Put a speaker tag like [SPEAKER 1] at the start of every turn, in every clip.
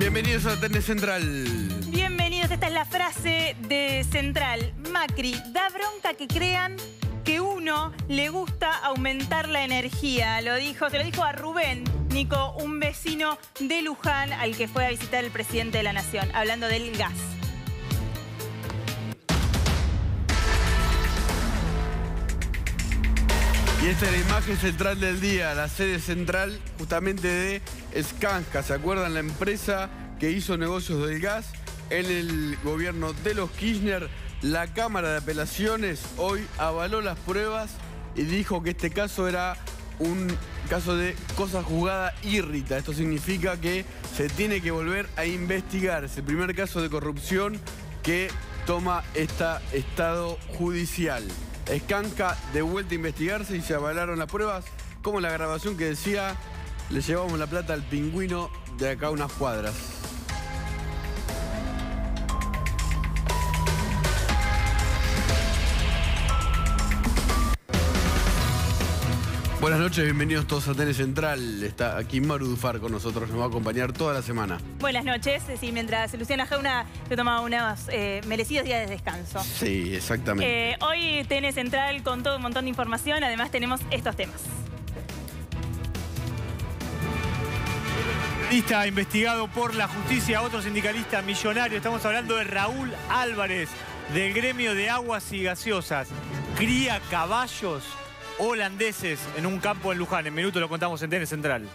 [SPEAKER 1] Bienvenidos a TN Central.
[SPEAKER 2] Bienvenidos, esta es la frase de Central. Macri, da bronca que crean que uno le gusta aumentar la energía. Se lo dijo a Rubén, Nico, un vecino de Luján al que fue a visitar el presidente de la Nación, hablando del gas.
[SPEAKER 1] Y esta es la imagen central del día, la sede central justamente de Skanska. ¿Se acuerdan? La empresa que hizo negocios del gas en el gobierno de los Kirchner. La Cámara de Apelaciones hoy avaló las pruebas y dijo que este caso era un caso de cosa juzgada irrita. Esto significa que se tiene que volver a investigar. Es el primer caso de corrupción que toma este estado judicial. Skanska de vuelta a investigarse y se avalaron las pruebas, como la grabación que decía: le llevamos la plata al pingüino de acá a unas cuadras. Buenas noches, bienvenidos todos a TN Central. Está aquí Maru Dufar con nosotros, nos va a acompañar toda la semana.
[SPEAKER 2] Buenas noches. Sí, mientras Luciana Jauna se toma unos merecidos días de descanso.
[SPEAKER 1] Sí, exactamente.
[SPEAKER 2] Hoy TN Central con todo un montón de información. Además tenemos estos temas.
[SPEAKER 3] Sindicalista investigado por la justicia, otro sindicalista millonario. Estamos hablando de Raúl Álvarez, del gremio de aguas y gaseosas. Cría caballos holandeses en un campo en Luján. En minutos lo contamos en TN Central.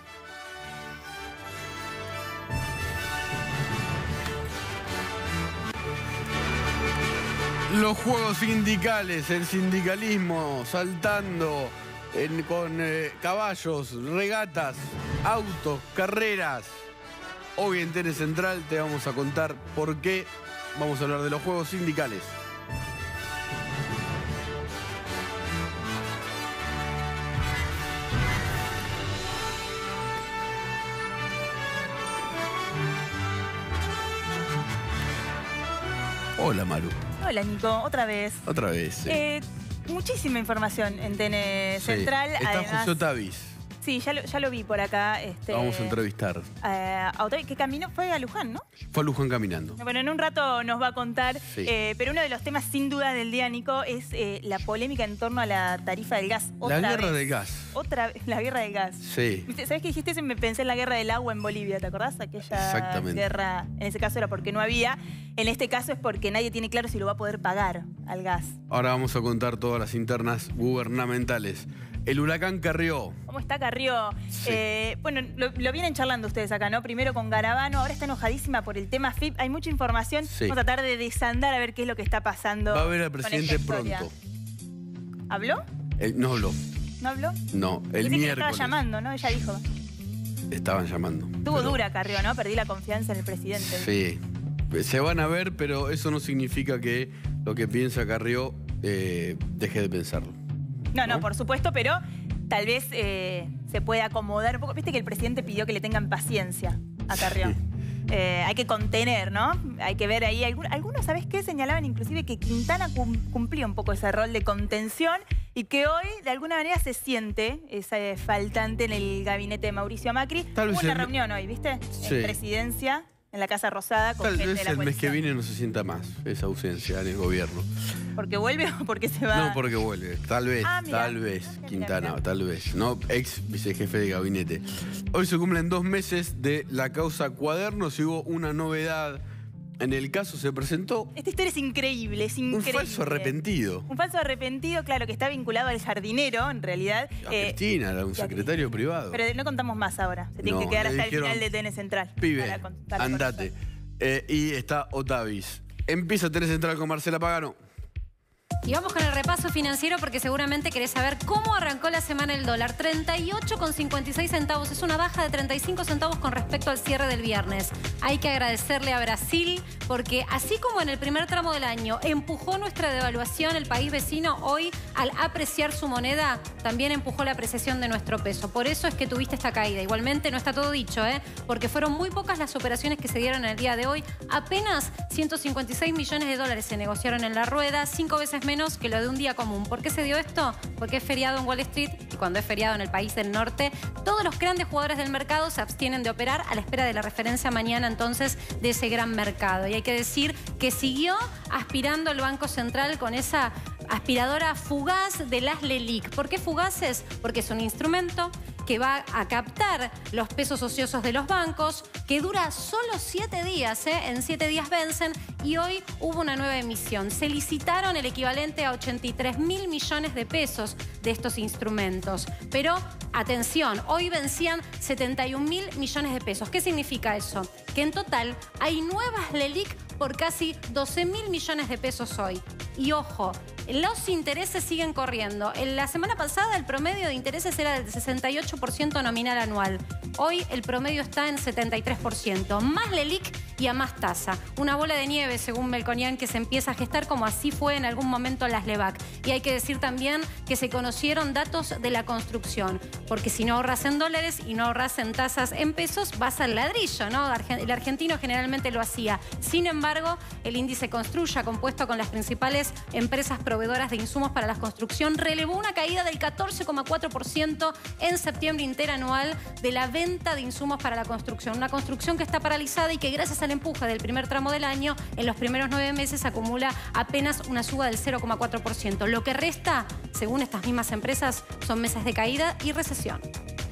[SPEAKER 1] Los juegos sindicales, el sindicalismo saltando con caballos, regatas, autos, carreras. Hoy en TN Central te vamos a contar por qué vamos a hablar de los juegos sindicales. Hola, Maru.
[SPEAKER 2] Hola, Nico. Otra vez.
[SPEAKER 1] Otra vez. Sí.
[SPEAKER 2] Muchísima información en TN Central.
[SPEAKER 1] Está
[SPEAKER 2] Además,
[SPEAKER 1] José Otavis.
[SPEAKER 2] Sí, ya lo vi por acá.
[SPEAKER 1] Lo vamos a entrevistar.
[SPEAKER 2] A Otavis, que caminó, fue a Luján, ¿no?
[SPEAKER 1] Fue a Luján caminando.
[SPEAKER 2] Bueno, en un rato nos va a contar.
[SPEAKER 1] Sí.
[SPEAKER 2] Pero uno de los temas sin duda del día, Nico, es la polémica en torno a la tarifa del gas.
[SPEAKER 1] La guerra del gas.
[SPEAKER 2] Otra vez, la guerra del gas.
[SPEAKER 1] Sí.
[SPEAKER 2] ¿Sabés qué dijiste eso? Me pensé en la guerra del agua en Bolivia, ¿te acordás? Aquella guerra, en ese caso era porque no había. En este caso es porque nadie tiene claro si lo va a poder pagar al gas.
[SPEAKER 1] Ahora vamos a contar todas las internas gubernamentales. El huracán Carrió.
[SPEAKER 2] ¿Cómo está Carrió?
[SPEAKER 1] Sí.
[SPEAKER 2] Bueno, lo vienen charlando ustedes acá, ¿no? Primero con Garabano, ahora está enojadísima por el tema FIP. Hay mucha información.
[SPEAKER 1] Sí.
[SPEAKER 2] Vamos a tratar de desandar a ver qué es lo que está pasando.
[SPEAKER 1] Va a ver al presidente pronto.
[SPEAKER 2] ¿Habló?
[SPEAKER 1] No habló.
[SPEAKER 2] ¿No habló?
[SPEAKER 1] No, el
[SPEAKER 2] Dice que
[SPEAKER 1] miércoles.
[SPEAKER 2] estaba llamando, ¿no? Ella dijo.
[SPEAKER 1] Estaban llamando.
[SPEAKER 2] Tuvo dura Carrió, ¿no? Perdí la confianza en el presidente.
[SPEAKER 1] Sí. Se van a ver, pero eso no significa que lo que piensa Carrió deje de pensarlo.
[SPEAKER 2] No, por supuesto, pero tal vez se puede acomodar un poco. Viste que el presidente pidió que le tengan paciencia a Carrió.
[SPEAKER 1] Sí.
[SPEAKER 2] Hay que contener, ¿no? Hay que ver ahí. Algunos, ¿sabés qué? Señalaban inclusive que Quintana cumplía un poco ese rol de contención y que hoy, de alguna manera, se siente ese faltante en el gabinete de Mauricio Macri.
[SPEAKER 1] Tal vez
[SPEAKER 2] Hubo una reunión hoy, ¿viste?
[SPEAKER 1] Sí.
[SPEAKER 2] En presidencia, en la Casa Rosada, con
[SPEAKER 1] Tal
[SPEAKER 2] gente de
[SPEAKER 1] vez
[SPEAKER 2] la
[SPEAKER 1] el mes que
[SPEAKER 2] coalición.
[SPEAKER 1] viene no se sienta más esa ausencia en el gobierno.
[SPEAKER 2] ¿Porque vuelve o porque se va?
[SPEAKER 1] No, porque vuelve. Tal vez,
[SPEAKER 2] Mira.
[SPEAKER 1] tal vez,
[SPEAKER 2] Mira,
[SPEAKER 1] Quintana,
[SPEAKER 2] mira.
[SPEAKER 1] tal vez. No, ex vicejefe de gabinete. Hoy se cumplen 2 meses de la causa Cuadernos y hubo una novedad. En el caso se presentó
[SPEAKER 2] Esta historia es increíble, es increíble.
[SPEAKER 1] un falso arrepentido.
[SPEAKER 2] Un falso arrepentido, claro, que está vinculado al jardinero, en realidad.
[SPEAKER 1] A Cristina, era un secretario privado.
[SPEAKER 2] Pero no contamos más ahora. Se tiene
[SPEAKER 1] No,
[SPEAKER 2] que quedar
[SPEAKER 1] le
[SPEAKER 2] hasta
[SPEAKER 1] dijeron,
[SPEAKER 2] el final de TN Central.
[SPEAKER 1] Pibe,
[SPEAKER 2] para contar con
[SPEAKER 1] andate.
[SPEAKER 2] eso.
[SPEAKER 1] Y está Otavis. Empieza TN Central con Marcela Pagano.
[SPEAKER 4] Y vamos con el repaso financiero porque seguramente querés saber cómo arrancó la semana el dólar. 38,56 centavos. Es una baja de 35 centavos con respecto al cierre del viernes. Hay que agradecerle a Brasil porque así como en el primer tramo del año empujó nuestra devaluación, el país vecino hoy al apreciar su moneda también empujó la apreciación de nuestro peso. Por eso es que tuviste esta caída. Igualmente no está todo dicho, porque fueron muy pocas las operaciones que se dieron en el día de hoy. Apenas 156 millones de dólares se negociaron en la rueda, 5 veces menos menos que lo de un día común. ¿Por qué se dio esto? Porque es feriado en Wall Street y cuando es feriado en el país del norte, todos los grandes jugadores del mercado se abstienen de operar a la espera de la referencia mañana entonces de ese gran mercado. Y hay que decir que siguió aspirando el Banco Central con esa aspiradora fugaz de las LELIQ. ¿Por qué fugaces? Porque es un instrumento que va a captar los pesos ociosos de los bancos, que dura solo 7 días, en 7 días vencen, y hoy hubo una nueva emisión. Se licitaron el equivalente a 83.000 millones de pesos de estos instrumentos. Pero, atención, hoy vencían 71.000 millones de pesos. ¿Qué significa eso? Que en total hay nuevas LELIQ por casi 12.000 millones de pesos hoy. Y ojo, los intereses siguen corriendo. En la semana pasada el promedio de intereses era del 68% nominal anual. Hoy el promedio está en 73%. Más LELIQ y a más tasa. Una bola de nieve, según Melconian, que se empieza a gestar como así fue en algún momento las LEBAC. Y hay que decir también que se conocieron datos de la construcción. Porque si no ahorras en dólares y no ahorras en tasas en pesos, vas al ladrillo, ¿no? El argentino generalmente lo hacía. Sin embargo, el índice Construya, compuesto con las principales empresas proveedoras de insumos para la construcción, relevó una caída del 14,4% en septiembre interanual de la venta de insumos para la construcción. Una construcción que está paralizada y que gracias al empuje del primer tramo del año, en los primeros 9 meses acumula apenas una suba del 0,4%. Lo que resta, según estas mismas empresas, son meses de caída y recesión.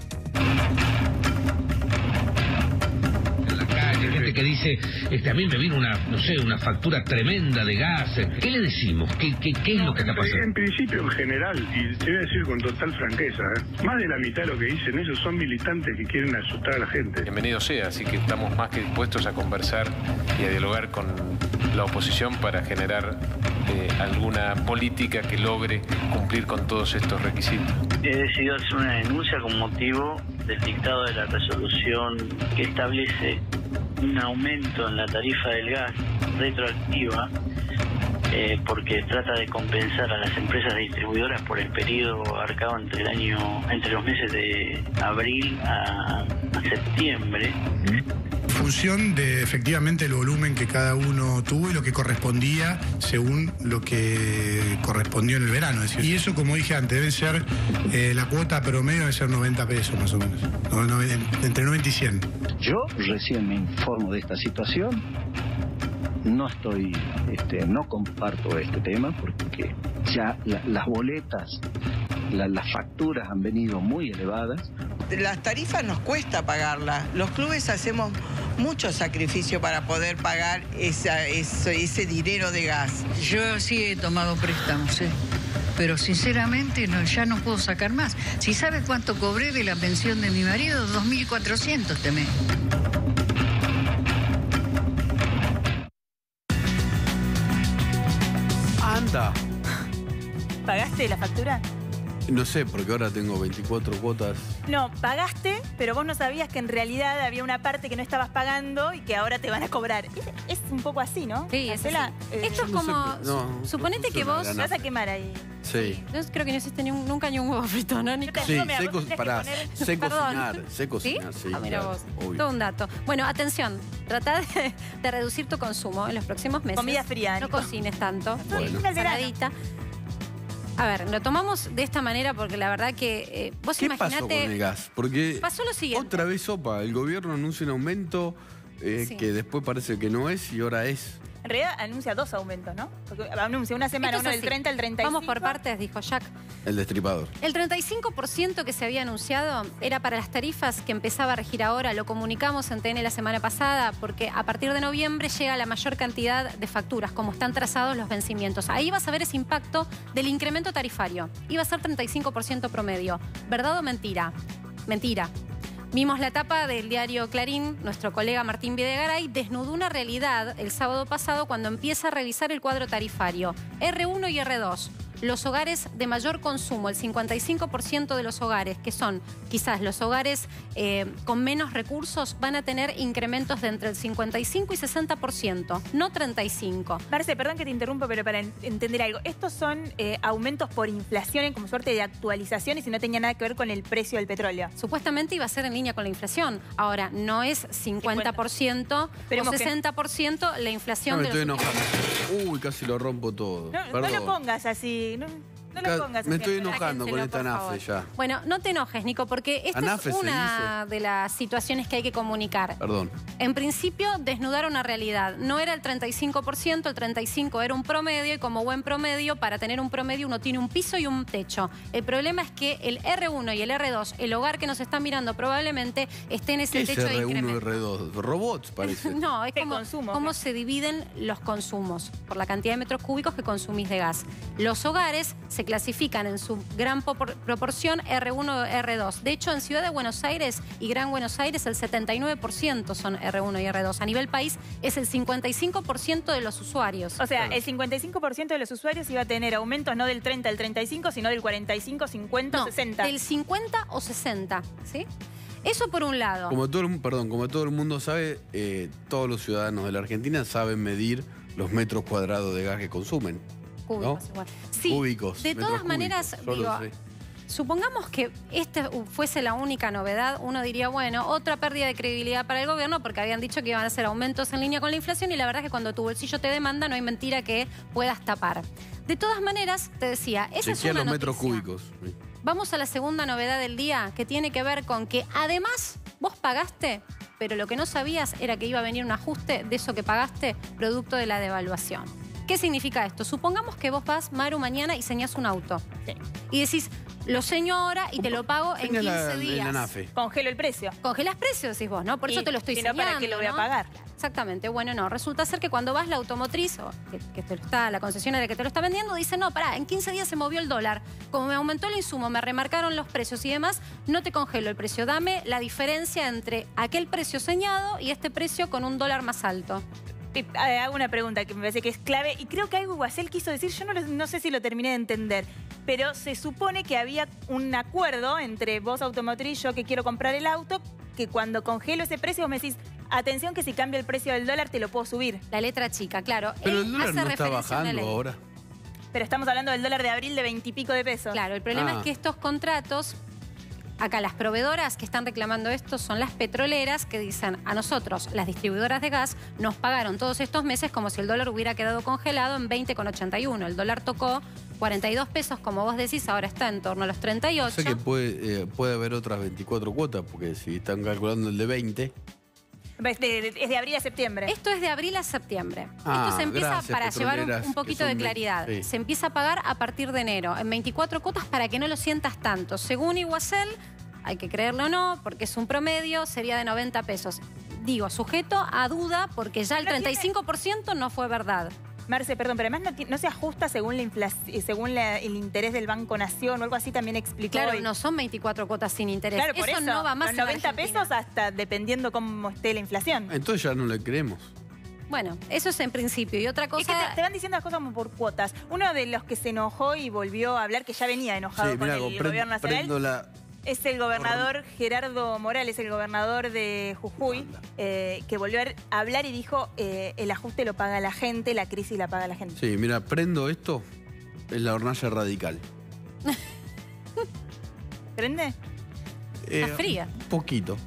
[SPEAKER 5] Hay gente que dice, a mí me vino una factura tremenda de gas. ¿Qué le decimos? ¿Qué es lo que está pasando?
[SPEAKER 6] En principio, en general, y te voy a decir con total franqueza, más de la mitad de lo que dicen ellos son militantes que quieren asustar a la gente.
[SPEAKER 7] Bienvenido sea, así que estamos más que dispuestos a conversar y a dialogar con la oposición para generar alguna política que logre cumplir con todos estos requisitos.
[SPEAKER 8] He decidido hacer una denuncia con motivo del dictado de la resolución que establece un aumento en la tarifa del gas retroactiva porque trata de compensar a las empresas distribuidoras por el periodo abarcado entre los meses de abril a septiembre.
[SPEAKER 9] En función de efectivamente el volumen que cada uno tuvo y lo que correspondía según lo que correspondió en el verano. Es decir, y eso, como dije antes, debe ser la cuota promedio debe ser 90 pesos más o menos, entre 90 y 100.
[SPEAKER 10] Yo recién me informo de esta situación. No estoy, no comparto este tema porque ya las boletas, las facturas han venido muy elevadas.
[SPEAKER 11] Las tarifas nos cuesta pagarlas. Los clubes hacemos mucho sacrificio para poder pagar ese dinero de gas.
[SPEAKER 12] Yo sí he tomado préstamos, pero sinceramente ya no puedo sacar más. Si sabe cuánto cobré de la pensión de mi marido, 2.400 este mes.
[SPEAKER 1] Anda.
[SPEAKER 2] ¿Pagaste la factura?
[SPEAKER 1] No sé, porque ahora tengo 24 cuotas.
[SPEAKER 2] No, pagaste, pero vos no sabías que en realidad había una parte que no estabas pagando y que ahora te van a cobrar. Es un poco así, ¿no?
[SPEAKER 4] Sí, es así. Esto es como... suponete que vos...
[SPEAKER 2] vas a quemar ahí.
[SPEAKER 1] Sí.
[SPEAKER 4] Yo creo que no hiciste nunca ni un huevo frito, ¿no?
[SPEAKER 1] Sí, sé cocinar. ¿Sí?
[SPEAKER 4] Sí, mira vos. Obvio. Todo un dato. Bueno, atención. Trata de reducir tu consumo en los próximos meses.
[SPEAKER 2] Comida fría.
[SPEAKER 4] No cocines tanto.
[SPEAKER 1] Bueno.
[SPEAKER 4] Saladita. A ver, lo tomamos de esta manera porque la verdad que vos imaginate...
[SPEAKER 1] ¿Qué pasó con el gas? Porque
[SPEAKER 4] pasó lo siguiente.
[SPEAKER 1] Otra vez sopa. El gobierno anuncia un aumento que después parece que no es y ahora es.
[SPEAKER 2] En realidad anuncia 2 aumentos, ¿no? Porque anuncia una semana, uno del 30 al 35.
[SPEAKER 4] Vamos por partes, dijo Jack.
[SPEAKER 1] El destripador.
[SPEAKER 4] El 35% que se había anunciado era para las tarifas que empezaba a regir ahora. Lo comunicamos en TN la semana pasada porque a partir de noviembre llega la mayor cantidad de facturas, como están trazados los vencimientos. Ahí vas a ver ese impacto del incremento tarifario. Iba a ser 35% promedio. ¿Verdad o mentira? Mentira. Vimos la tapa del diario Clarín, nuestro colega Martín Videgaray desnudó una realidad el sábado pasado cuando empieza a revisar el cuadro tarifario. R1 y R2. Los hogares de mayor consumo, el 55% de los hogares, que son quizás los hogares con menos recursos, van a tener incrementos de entre el 55 y 60%, no 35%.
[SPEAKER 2] Marce, perdón que te interrumpa, pero para entender algo. Estos son aumentos por inflación, como suerte de actualizaciones y no tenía nada que ver con el precio del petróleo.
[SPEAKER 4] Supuestamente iba a ser en línea con la inflación. Ahora, no es 50% o 60% la inflación de los últimos...
[SPEAKER 1] Uy, casi lo rompo todo.
[SPEAKER 2] No lo pongas así. No lo pongas así.
[SPEAKER 1] Me estoy enojando con esta ANAFE ya.
[SPEAKER 4] Bueno, no te enojes, Nico, porque esta
[SPEAKER 1] ANAFE
[SPEAKER 4] es una de las situaciones que hay que comunicar.
[SPEAKER 1] Perdón.
[SPEAKER 4] En principio, desnudar una realidad. No era el 35%, el 35% era un promedio, y como buen promedio, para tener un promedio uno tiene un piso y un techo. El problema es que el R1 y el R2, el hogar que nos está mirando probablemente esté en ese techo de incremento.
[SPEAKER 1] ¿Qué es R1 y R2? Robots, parece.
[SPEAKER 4] No, es cómo se dividen los consumos, por la cantidad de metros cúbicos que consumís de gas. Los hogares se clasifican en su gran proporción R1 o R2. De hecho, en Ciudad de Buenos Aires y Gran Buenos Aires el 79% son R1 y R2. A nivel país es el 55% de los usuarios.
[SPEAKER 2] O sea, el 55% de los usuarios iba a tener aumentos no del 30 al 35, sino del 45, 50, 60.
[SPEAKER 4] Del 50 o 60, ¿sí? Eso por un lado.
[SPEAKER 1] Como todo el mundo sabe, todos los ciudadanos de la Argentina saben medir los metros cuadrados de gas que consumen.
[SPEAKER 4] Cúbicos,
[SPEAKER 1] ¿no?
[SPEAKER 4] igual. Sí,
[SPEAKER 1] Cúbicos,
[SPEAKER 4] de todas maneras, digo, supongamos que esta fuese la única novedad, uno diría, bueno, otra pérdida de credibilidad para el gobierno, porque habían dicho que iban a hacer aumentos en línea con la inflación, y la verdad es que cuando tu bolsillo te demanda, no hay mentira que puedas tapar. De todas maneras, te decía, esa es una
[SPEAKER 1] los
[SPEAKER 4] noticia.
[SPEAKER 1] metros cúbicos.
[SPEAKER 4] Vamos a la segunda novedad del día, que tiene que ver con que además vos pagaste, pero lo que no sabías era que iba a venir un ajuste de eso que pagaste, producto de la devaluación. ¿Qué significa esto? Supongamos que vos vas, Maru, mañana y señás un auto.
[SPEAKER 2] Sí.
[SPEAKER 4] Y decís, lo seño ahora y te lo pago en 15 días.
[SPEAKER 2] Congelo el precio.
[SPEAKER 4] Congelás precio, decís vos, ¿no? Por eso te lo estoy señando.
[SPEAKER 2] ¿Para qué lo voy a pagar?
[SPEAKER 4] Exactamente. Bueno, no. Resulta ser que cuando vas la automotriz, o la concesionaria que te lo está vendiendo, dice, no, pará, en 15 días se movió el dólar. Como me aumentó el insumo, me remarcaron los precios y demás, no te congelo el precio. Dame la diferencia entre aquel precio señado y este precio con un dólar más alto.
[SPEAKER 2] Hago una pregunta que me parece que es clave y creo que algo Guasel quiso decir, yo no sé si lo terminé de entender, pero se supone que había un acuerdo entre vos automotriz y yo que quiero comprar el auto, que cuando congelo ese precio vos me decís, atención que si cambia el precio del dólar te lo puedo subir.
[SPEAKER 4] La letra chica, claro.
[SPEAKER 1] Pero el dólar no está bajando ahora.
[SPEAKER 2] Pero estamos hablando del dólar de abril de 20 y pico de pesos.
[SPEAKER 4] Claro, el problema es que estos contratos... Acá las proveedoras que están reclamando esto son las petroleras que dicen a nosotros, las distribuidoras de gas, nos pagaron todos estos meses como si el dólar hubiera quedado congelado en 20,81. El dólar tocó 42 pesos, como vos decís, ahora está en torno a los 38.
[SPEAKER 1] Sé que puede haber otras 24 cuotas, porque si están calculando el de 20...
[SPEAKER 2] Es de abril a septiembre.
[SPEAKER 4] Esto es de abril a septiembre. Esto se empieza, para llevar un poquito de claridad, se empieza a pagar a partir de enero, en 24 cuotas para que no lo sientas tanto. Según Iguacel, hay que creerlo o no, porque es un promedio, sería de 90 pesos. Digo, sujeto a duda, porque ya el 35% no fue verdad.
[SPEAKER 2] Marce, perdón, pero además no se ajusta según la inflación, según el interés del Banco Nación o algo así, también explicó.
[SPEAKER 4] Claro,
[SPEAKER 2] hoy.
[SPEAKER 4] No son 24 cuotas sin interés.
[SPEAKER 2] Claro, por eso
[SPEAKER 4] no va más
[SPEAKER 2] los 90 pesos hasta dependiendo cómo esté la inflación.
[SPEAKER 1] Entonces ya no le creemos.
[SPEAKER 4] Bueno, eso es en principio. Y otra cosa...
[SPEAKER 2] Es que te van diciendo las cosas como por cuotas. Uno de los que se enojó y volvió a hablar, que ya venía enojado con el gobierno nacional... Es el gobernador Gerardo Morales, el gobernador de Jujuy, que volvió a hablar y dijo, el ajuste lo paga la gente, la crisis la paga la gente.
[SPEAKER 1] Sí, mira, prendo esto, es la hornalla radical.
[SPEAKER 2] ¿Prende?
[SPEAKER 4] Está fría.
[SPEAKER 1] Un poquito.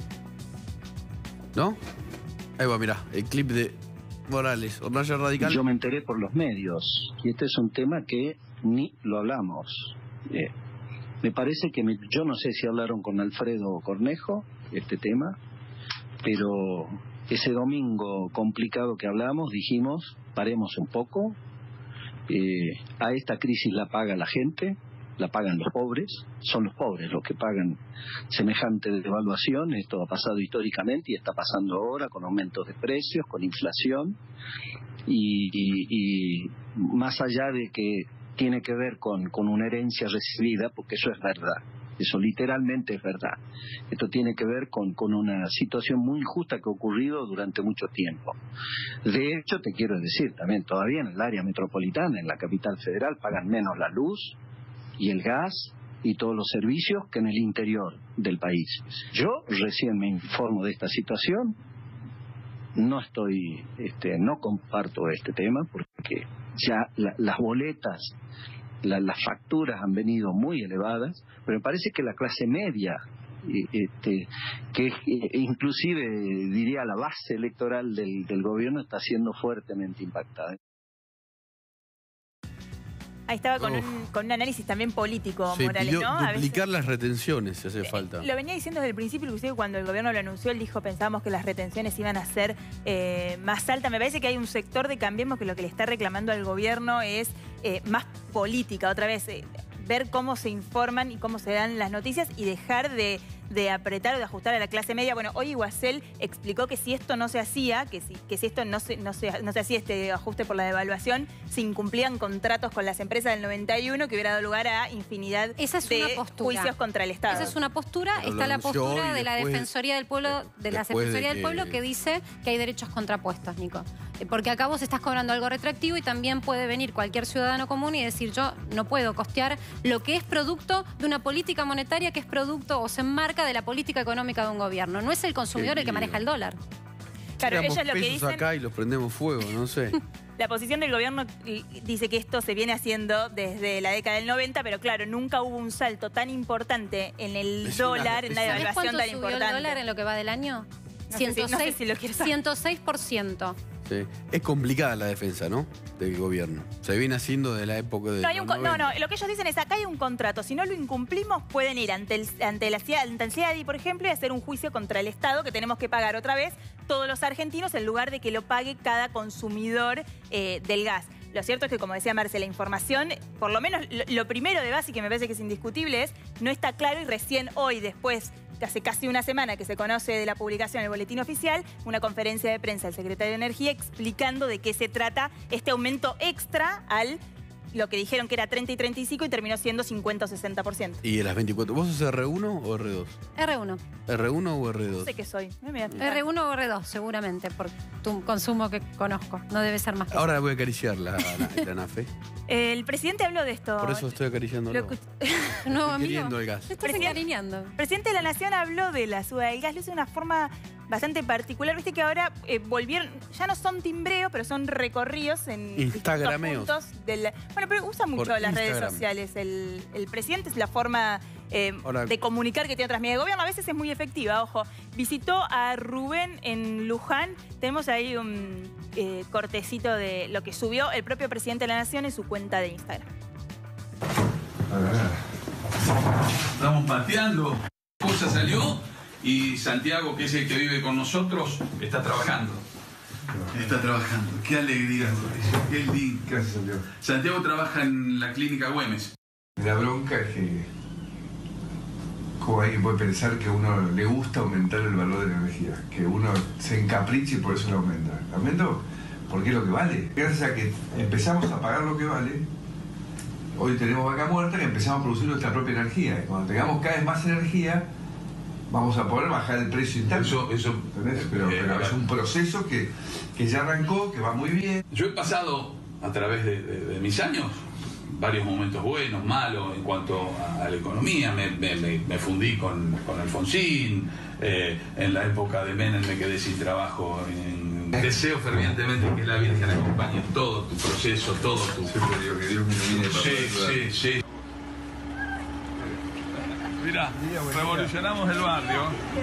[SPEAKER 1] ¿No? Ahí va, mira, el clip de Morales, hornalla radical.
[SPEAKER 10] Yo me enteré por los medios, y este es un tema que ni lo hablamos. Me parece que, yo no sé si hablaron con Alfredo Cornejo, este tema, pero ese domingo complicado que hablamos, dijimos, paremos un poco, a esta crisis la paga la gente, la pagan los pobres, son los pobres los que pagan semejante devaluación, esto ha pasado históricamente y está pasando ahora con aumentos de precios, con inflación, y más allá de que tiene que ver con una herencia recibida, porque eso es verdad, eso literalmente es verdad. Esto tiene que ver con una situación muy injusta que ha ocurrido durante mucho tiempo. De hecho, te quiero decir también, todavía en el área metropolitana, en la capital federal, pagan menos la luz y el gas y todos los servicios que en el interior del país. Yo recién me informo de esta situación, no comparto este tema porque ya las boletas, las facturas han venido muy elevadas, pero me parece que la clase media, que inclusive diría la base electoral del gobierno, está siendo fuertemente impactada.
[SPEAKER 2] Ahí estaba con un análisis también político, Morales, ¿no?
[SPEAKER 1] Duplicar las retenciones si hace falta.
[SPEAKER 2] Lo venía diciendo desde el principio, inclusive cuando el gobierno lo anunció, él dijo, pensábamos que las retenciones iban a ser más altas. Me parece que hay un sector de Cambiemos que lo que le está reclamando al gobierno es más política, otra vez, ver cómo se informan y cómo se dan las noticias y dejar de apretar o de ajustar a la clase media. Bueno, hoy Iguacel explicó que si esto no se hacía, que si esto no se hacía este ajuste por la devaluación, se incumplían contratos con las empresas del 91 que hubiera dado lugar a infinidad de juicios contra el Estado.
[SPEAKER 4] Esa es una postura. Está la postura de la Defensoría del Pueblo, que dice que hay derechos contrapuestos, Nico. Porque acá vos estás cobrando algo retroactivo y también puede venir cualquier ciudadano común y decir, yo no puedo costear lo que es producto de una política monetaria que es producto o se enmarca de la política económica de un gobierno. No es el consumidor el que maneja el dólar.
[SPEAKER 2] Claro, ellos lo que dicen
[SPEAKER 1] acá y los prendemos fuego, no sé.
[SPEAKER 2] La posición del gobierno dice que esto se viene haciendo desde la década del 90, pero claro, nunca hubo un salto tan importante en el dólar, en la devaluación tan importante. ¿Sabés cuánto subió el dólar
[SPEAKER 4] en lo que va del año?
[SPEAKER 2] No sé si lo quieres saber.
[SPEAKER 4] 106%.
[SPEAKER 1] Sí. Es complicada la defensa, ¿no? Del gobierno. Se viene haciendo de la época de...
[SPEAKER 2] No, lo que ellos dicen es, acá hay un contrato. Si no lo incumplimos, pueden ir ante el CIADI, por ejemplo, y hacer un juicio contra el Estado que tenemos que pagar otra vez todos los argentinos en lugar de que lo pague cada consumidor del gas. Lo cierto es que, como decía Marce, la información, por lo menos lo primero de base, que me parece que es indiscutible, es no está claro y recién hoy, después, hace casi una semana que se conoce de la publicación en el boletín oficial, una conferencia de prensa del secretario de Energía explicando de qué se trata este aumento extra al lo que dijeron que era 30 y 35 y terminó siendo 50 o 60%.
[SPEAKER 1] ¿Y de las 24? ¿Vos sos R1 o R2?
[SPEAKER 4] R1.
[SPEAKER 1] ¿R1 o R2?
[SPEAKER 2] No sé qué soy.
[SPEAKER 4] R1 o R2, seguramente, por tu consumo que conozco. No debe ser más que
[SPEAKER 1] ahora voy a acariciar la Nafe.
[SPEAKER 2] El presidente habló de esto.
[SPEAKER 1] Por eso estoy acariciándolo.
[SPEAKER 4] No, amigo.
[SPEAKER 1] Queriendo el gas.
[SPEAKER 4] Te estás encariñando.
[SPEAKER 2] El presidente de la Nación habló de la suba del gas. Lo hizo de una forma bastante particular. Viste que ahora volvieron, ya no son timbreos, pero son recorridos en
[SPEAKER 1] Instagrameos.
[SPEAKER 2] Puntos del... Bueno, pero usa mucho las redes sociales. El presidente es la forma de comunicar que tiene otras medidas de gobierno. A veces es muy efectiva, ojo. Visitó a Rubén en Luján. Tenemos ahí un cortecito de lo que subió el propio presidente de la Nación en su cuenta de Instagram.
[SPEAKER 13] Estamos pateando. Cosa salió y Santiago, que es el que vive con nosotros, está trabajando. Está trabajando. Qué alegría, Mauricio. Qué lindo. Gracias, Santiago. Santiago trabaja en la clínica Güemes.
[SPEAKER 14] La bronca es que como alguien puede pensar que a uno le gusta aumentar el valor de la energía, que uno se encapriche y por eso lo aumenta. ¿Lo aumento? Porque es lo que vale. Gracias a que empezamos a pagar lo que vale, hoy tenemos vaca muerta y empezamos a producir nuestra propia energía. Y cuando tengamos cada vez más energía, vamos a poder bajar el precio interno. Pero es un proceso que ya arrancó, que va muy bien.
[SPEAKER 13] Yo he pasado a través de mis años varios momentos buenos, malos en cuanto a la economía. Me fundí con Alfonsín, en la época de Menem me quedé sin trabajo. Deseo fervientemente que la Virgen acompañe todo tu proceso, todo tu...
[SPEAKER 14] Siempre digo que Dios me ilumine para
[SPEAKER 13] Sí. Mirá, revolucionamos el barrio.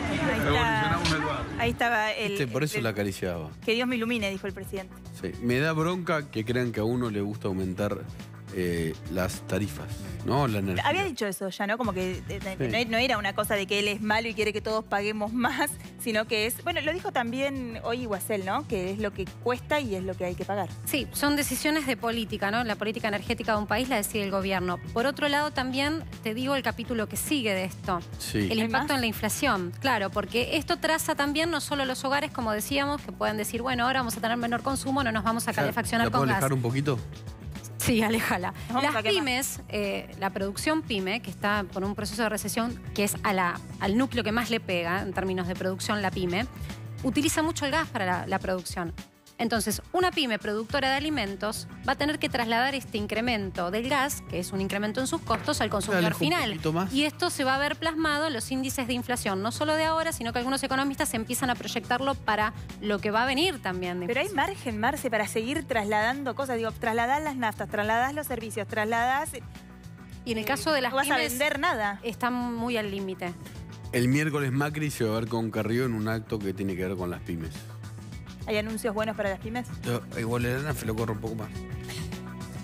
[SPEAKER 2] Ahí estaba
[SPEAKER 1] por eso la acariciaba.
[SPEAKER 2] Que Dios me ilumine, dijo el presidente.
[SPEAKER 1] Sí. Me da bronca que crean que a uno le gusta aumentar las tarifas, ¿no? La energía.
[SPEAKER 2] Había dicho eso ya, ¿no? Como que no era una cosa de que él es malo y quiere que todos paguemos más, sino que es... Bueno, lo dijo también hoy Iguacel, ¿no? Que es lo que cuesta y es lo que hay que pagar.
[SPEAKER 4] Sí, son decisiones de política, ¿no? La política energética de un país la decide el gobierno. Por otro lado, también te digo el capítulo que sigue de esto.
[SPEAKER 1] Sí.
[SPEAKER 4] El impacto en la inflación. Claro, porque esto traza también no solo los hogares, como decíamos, que pueden decir, bueno, ahora vamos a tener menor consumo, no nos vamos a calefaccionar con gas.
[SPEAKER 1] ¿La puedo alejar un poquito?
[SPEAKER 4] Sí, aléjala. Las pymes, la producción pyme, que está por un proceso de recesión, que es al núcleo que más le pega en términos de producción, la pyme, utiliza mucho el gas para la producción. Entonces, una pyme productora de alimentos va a tener que trasladar este incremento del gas, que es un incremento en sus costos, al consumidor final. Y esto se va a ver plasmado en los índices de inflación, no solo de ahora, sino que algunos economistas empiezan a proyectarlo para lo que va a venir también.
[SPEAKER 2] Pero hay margen, Marce, para seguir trasladando cosas. Digo, trasladás las naftas, trasladás los servicios, trasladás...
[SPEAKER 4] Y en el caso de las pymes...
[SPEAKER 2] No vas a vender nada.
[SPEAKER 4] Están muy al límite.
[SPEAKER 1] El miércoles Macri se va a ver con Carrió en un acto que tiene que ver con las pymes.
[SPEAKER 2] ¿Hay anuncios buenos para las pymes?
[SPEAKER 1] Igual el ANAFE lo corro un poco más.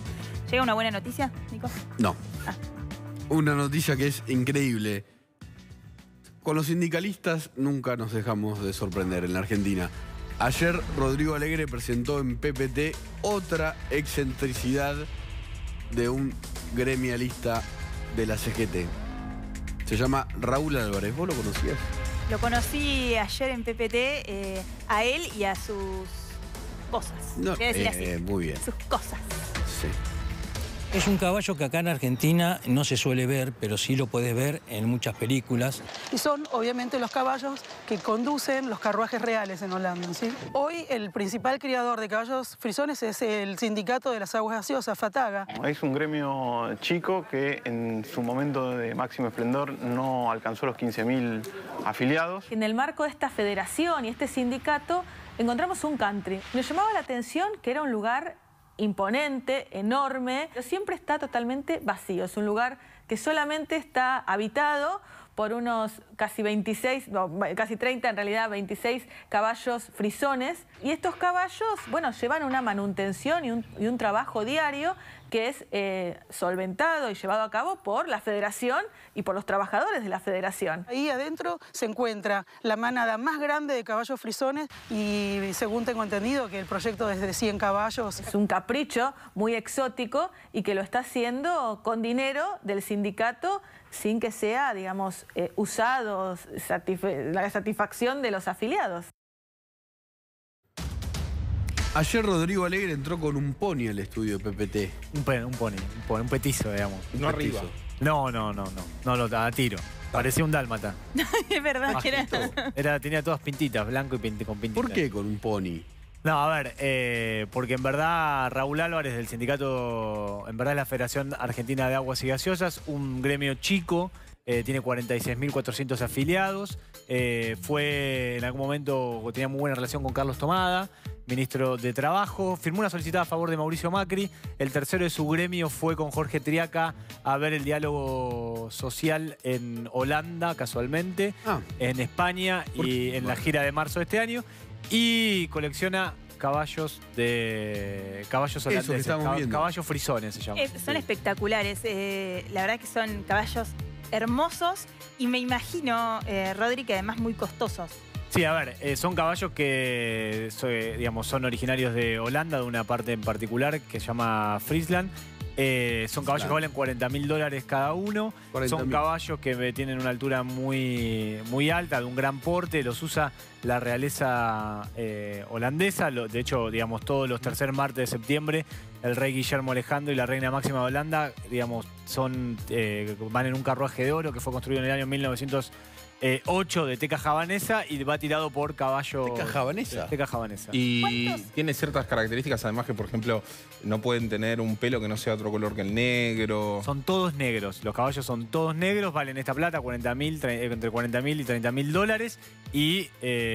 [SPEAKER 2] ¿Llega una buena noticia, Nico?
[SPEAKER 1] No. Una noticia que es increíble. Con los sindicalistas nunca nos dejamos de sorprender en la Argentina. Ayer Rodrigo Alegre presentó en PPT otra excentricidad de un gremialista de la CGT. Se llama Raúl Álvarez. ¿Vos lo conocías?
[SPEAKER 2] Lo conocí ayer en PPT, a él y a sus cosas.
[SPEAKER 1] No,
[SPEAKER 2] Voy a decir así.
[SPEAKER 1] muy bien.
[SPEAKER 2] Sus cosas.
[SPEAKER 1] Sí.
[SPEAKER 15] Es un caballo que acá en Argentina no se suele ver, pero sí lo puedes ver en muchas películas.
[SPEAKER 16] Y son obviamente los caballos que conducen los carruajes reales en Holanda, ¿sí? Hoy el principal criador de caballos frisones es el sindicato de las aguas gaseosas, Fataga.
[SPEAKER 17] Es un gremio chico que en su momento de máximo esplendor no alcanzó los 15.000 afiliados.
[SPEAKER 18] En el marco de esta federación y este sindicato encontramos un country. Nos llamaba la atención que era un lugar imponente, enorme, pero siempre está totalmente vacío. Es un lugar que solamente está habitado por unos casi 26, no, casi 30 en realidad, 26 caballos frisones. Y estos caballos, bueno, llevan una manutención y un trabajo diario que es solventado y llevado a cabo por la federación y por los trabajadores de la federación.
[SPEAKER 16] Ahí adentro se encuentra la manada más grande de caballos frisones y según tengo entendido que el proyecto es de 100 caballos.
[SPEAKER 18] Es un capricho muy exótico y que lo está haciendo con dinero del sindicato sin que sea, digamos, usado la satisfacción de los afiliados.
[SPEAKER 1] Ayer Rodrigo Alegre entró con un pony al estudio de PPT.
[SPEAKER 3] Un petizo, digamos.
[SPEAKER 1] No arriba.
[SPEAKER 3] No, a tiro. Parecía un dálmata.
[SPEAKER 2] Es verdad que era.
[SPEAKER 3] Tenía todas pintitas, blanco y con pintitas.
[SPEAKER 1] ¿Por qué con un pony?
[SPEAKER 3] No, a ver, porque en verdad Raúl Álvarez del sindicato, en verdad es la Federación Argentina de Aguas y Gaseosas, un gremio chico, tiene 46.400 afiliados, fue en algún momento, tenía muy buena relación con Carlos Tomada, ministro de Trabajo, firmó una solicitud a favor de Mauricio Macri, el tercero de su gremio fue con Jorge Triaca a ver el diálogo social en Holanda, casualmente, en España y en la gira de marzo de este año. Y colecciona caballos holandeses, caballos frisones se llaman.
[SPEAKER 2] Son espectaculares, la verdad que son caballos hermosos y me imagino, Rodri, que además muy costosos.
[SPEAKER 3] Sí, a ver, son caballos que digamos, son originarios de Holanda, de una parte en particular que se llama Friesland. Son caballos que valen $40.000 cada uno. Son caballos que tienen una altura muy, muy alta, de un gran porte. Los usa la realeza holandesa. De hecho, digamos, todos los tercer martes de septiembre, el rey Guillermo Alejandro y la reina máxima de Holanda, digamos, van en un carruaje de oro que fue construido en el año 1908 de teca javanesa y va tirado por caballo...
[SPEAKER 1] ¿Teca javanesa?
[SPEAKER 3] Teca javanesa.
[SPEAKER 19] Y tiene ciertas características, además que, por ejemplo, no pueden tener un pelo que no sea otro color que el negro.
[SPEAKER 3] Son todos negros. Los caballos son todos negros, valen esta plata, entre $40.000 y $30.000. Y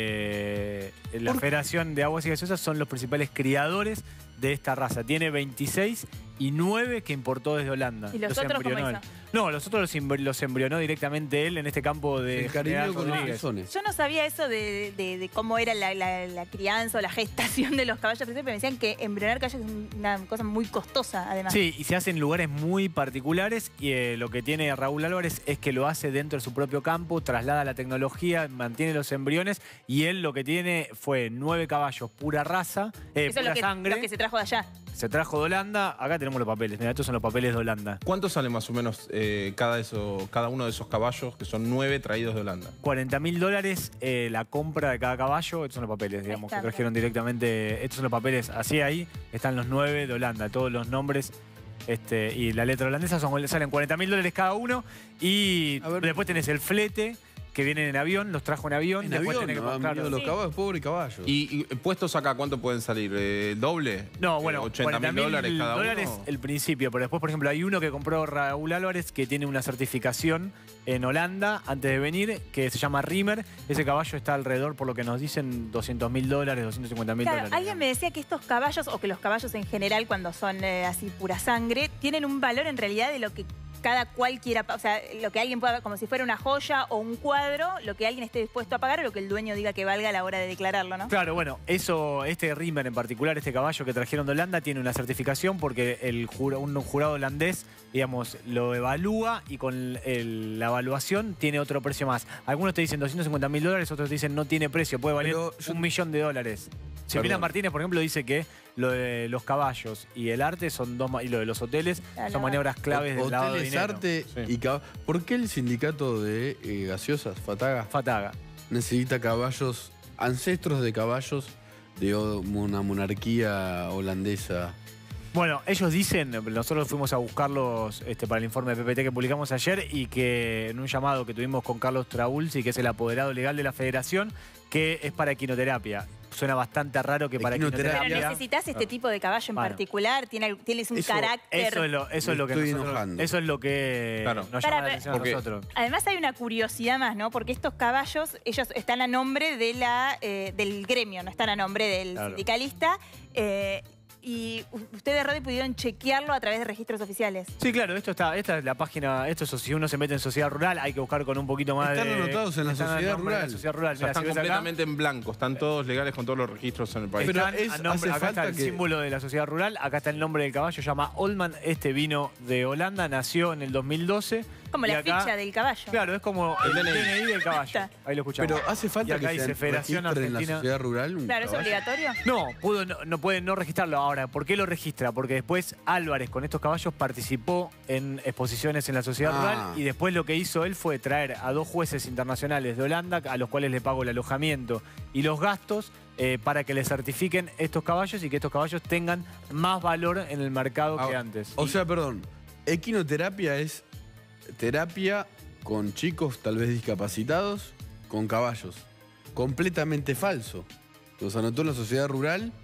[SPEAKER 3] la Federación de Aguas y Gaseosas son los principales criadores de esta raza. Tiene 26 y 9 que importó desde Holanda.
[SPEAKER 2] ¿Y los otros cómo hizo?
[SPEAKER 3] No, los otros los embrionó directamente él en este campo de
[SPEAKER 1] General Rodríguez.
[SPEAKER 2] Yo no sabía eso de cómo era la crianza o la gestación de los caballos, pero me decían que embrionar caballos es una cosa muy costosa, además.
[SPEAKER 3] Sí, y se hace en lugares muy particulares y lo que tiene Raúl Álvarez es que lo hace dentro de su propio campo, traslada la tecnología, mantiene los embriones y él lo que tiene fue 9 caballos, pura raza,
[SPEAKER 2] eso
[SPEAKER 3] pura
[SPEAKER 2] es
[SPEAKER 3] sangre.
[SPEAKER 2] Lo que se trajo de allá.
[SPEAKER 3] Se trajo de Holanda, acá tenemos los papeles, mira, estos son los papeles de Holanda.
[SPEAKER 19] ¿Cuánto sale más o menos cada uno de esos caballos, que son 9 traídos de Holanda?
[SPEAKER 3] $40.000 la compra de cada caballo. Estos son los papeles, digamos, que trajeron directamente. Estos son los papeles, así ahí están los 9 de Holanda, todos los nombres y la letra holandesa salen $40.000 cada uno. Y después tenés el flete, que vienen en avión, los trajo en avión.
[SPEAKER 1] Después tenés que pagar los caballos, pobre caballo.
[SPEAKER 19] ¿Y puestos acá cuánto pueden salir? ¿Doble?
[SPEAKER 3] No, bueno,
[SPEAKER 19] $80.000 cada uno.
[SPEAKER 3] el principio, pero después, por ejemplo, hay uno que compró Raúl Álvarez que tiene una certificación en Holanda antes de venir, que se llama Riemer. Ese caballo está alrededor, por lo que nos dicen, $200.000, $250.000.
[SPEAKER 2] Claro, alguien me decía que estos caballos, o que los caballos en general, cuando son así pura sangre, tienen un valor en realidad de lo que cada cual quiera, o sea, lo que alguien pueda ver como si fuera una joya o un cuadro, lo que alguien esté dispuesto a pagar o lo que el dueño diga que valga a la hora de declararlo, ¿no?
[SPEAKER 3] Claro, bueno, eso, este Riemer en particular, este caballo que trajeron de Holanda, tiene una certificación porque un jurado holandés, digamos, lo evalúa y con la evaluación tiene otro precio más. Algunos te dicen $250.000, otros te dicen no tiene precio, puede valer $1 millón. Silvina Martínez, por ejemplo, dice que lo de los caballos y el arte son y lo de los hoteles son maniobras claves del lavado de dinero.
[SPEAKER 1] Arte y ¿Por qué el sindicato de gaseosas, Fataga, necesita caballos, ancestros de caballos de una monarquía holandesa?
[SPEAKER 3] Bueno, ellos dicen, nosotros fuimos a buscarlos para el informe de PPT que publicamos ayer y que en un llamado que tuvimos con Carlos Traulzi, que es el apoderado legal de la federación, que es para equinoterapia. Suena bastante raro que para equinoterapia.
[SPEAKER 2] Pero necesitas este tipo de caballo en particular, tienes un carácter.
[SPEAKER 3] Eso es lo que nos llama la atención a nosotros.
[SPEAKER 2] Además hay una curiosidad más, ¿no? Porque estos caballos, ellos están a nombre de del gremio, no están a nombre del sindicalista. Y ustedes, Radio, pudieron chequearlo a través de registros oficiales.
[SPEAKER 3] Sí, claro, esta es la página, si uno se mete en Sociedad Rural, hay que buscar con un poquito más
[SPEAKER 1] Están anotados en la Sociedad Rural.
[SPEAKER 19] O sea, están completamente en blanco, están todos legales con todos los registros en el país.
[SPEAKER 3] Pero acá está el símbolo de la Sociedad Rural, acá está el nombre del caballo, se llama Oldman, vino de Holanda, nació en el 2012.
[SPEAKER 2] Como la ficha del caballo.
[SPEAKER 3] Claro, es como el DNI del caballo. Ahí lo escuchamos.
[SPEAKER 1] Pero hace falta que se
[SPEAKER 3] Federación Argentina
[SPEAKER 1] en la Sociedad Rural.
[SPEAKER 2] Claro, ¿es obligatorio?
[SPEAKER 3] No puede no registrarlo. Ahora, ¿por qué lo registra? Porque después Álvarez con estos caballos participó en exposiciones en la Sociedad Rural y después lo que hizo él fue traer a 2 jueces internacionales de Holanda a los cuales le pagó el alojamiento y los gastos para que le certifiquen estos caballos y que estos caballos tengan más valor en el mercado que antes.
[SPEAKER 1] O sea, perdón, equinoterapia es terapia con chicos tal vez discapacitados con caballos. Completamente falso. Los anotó en la Sociedad Rural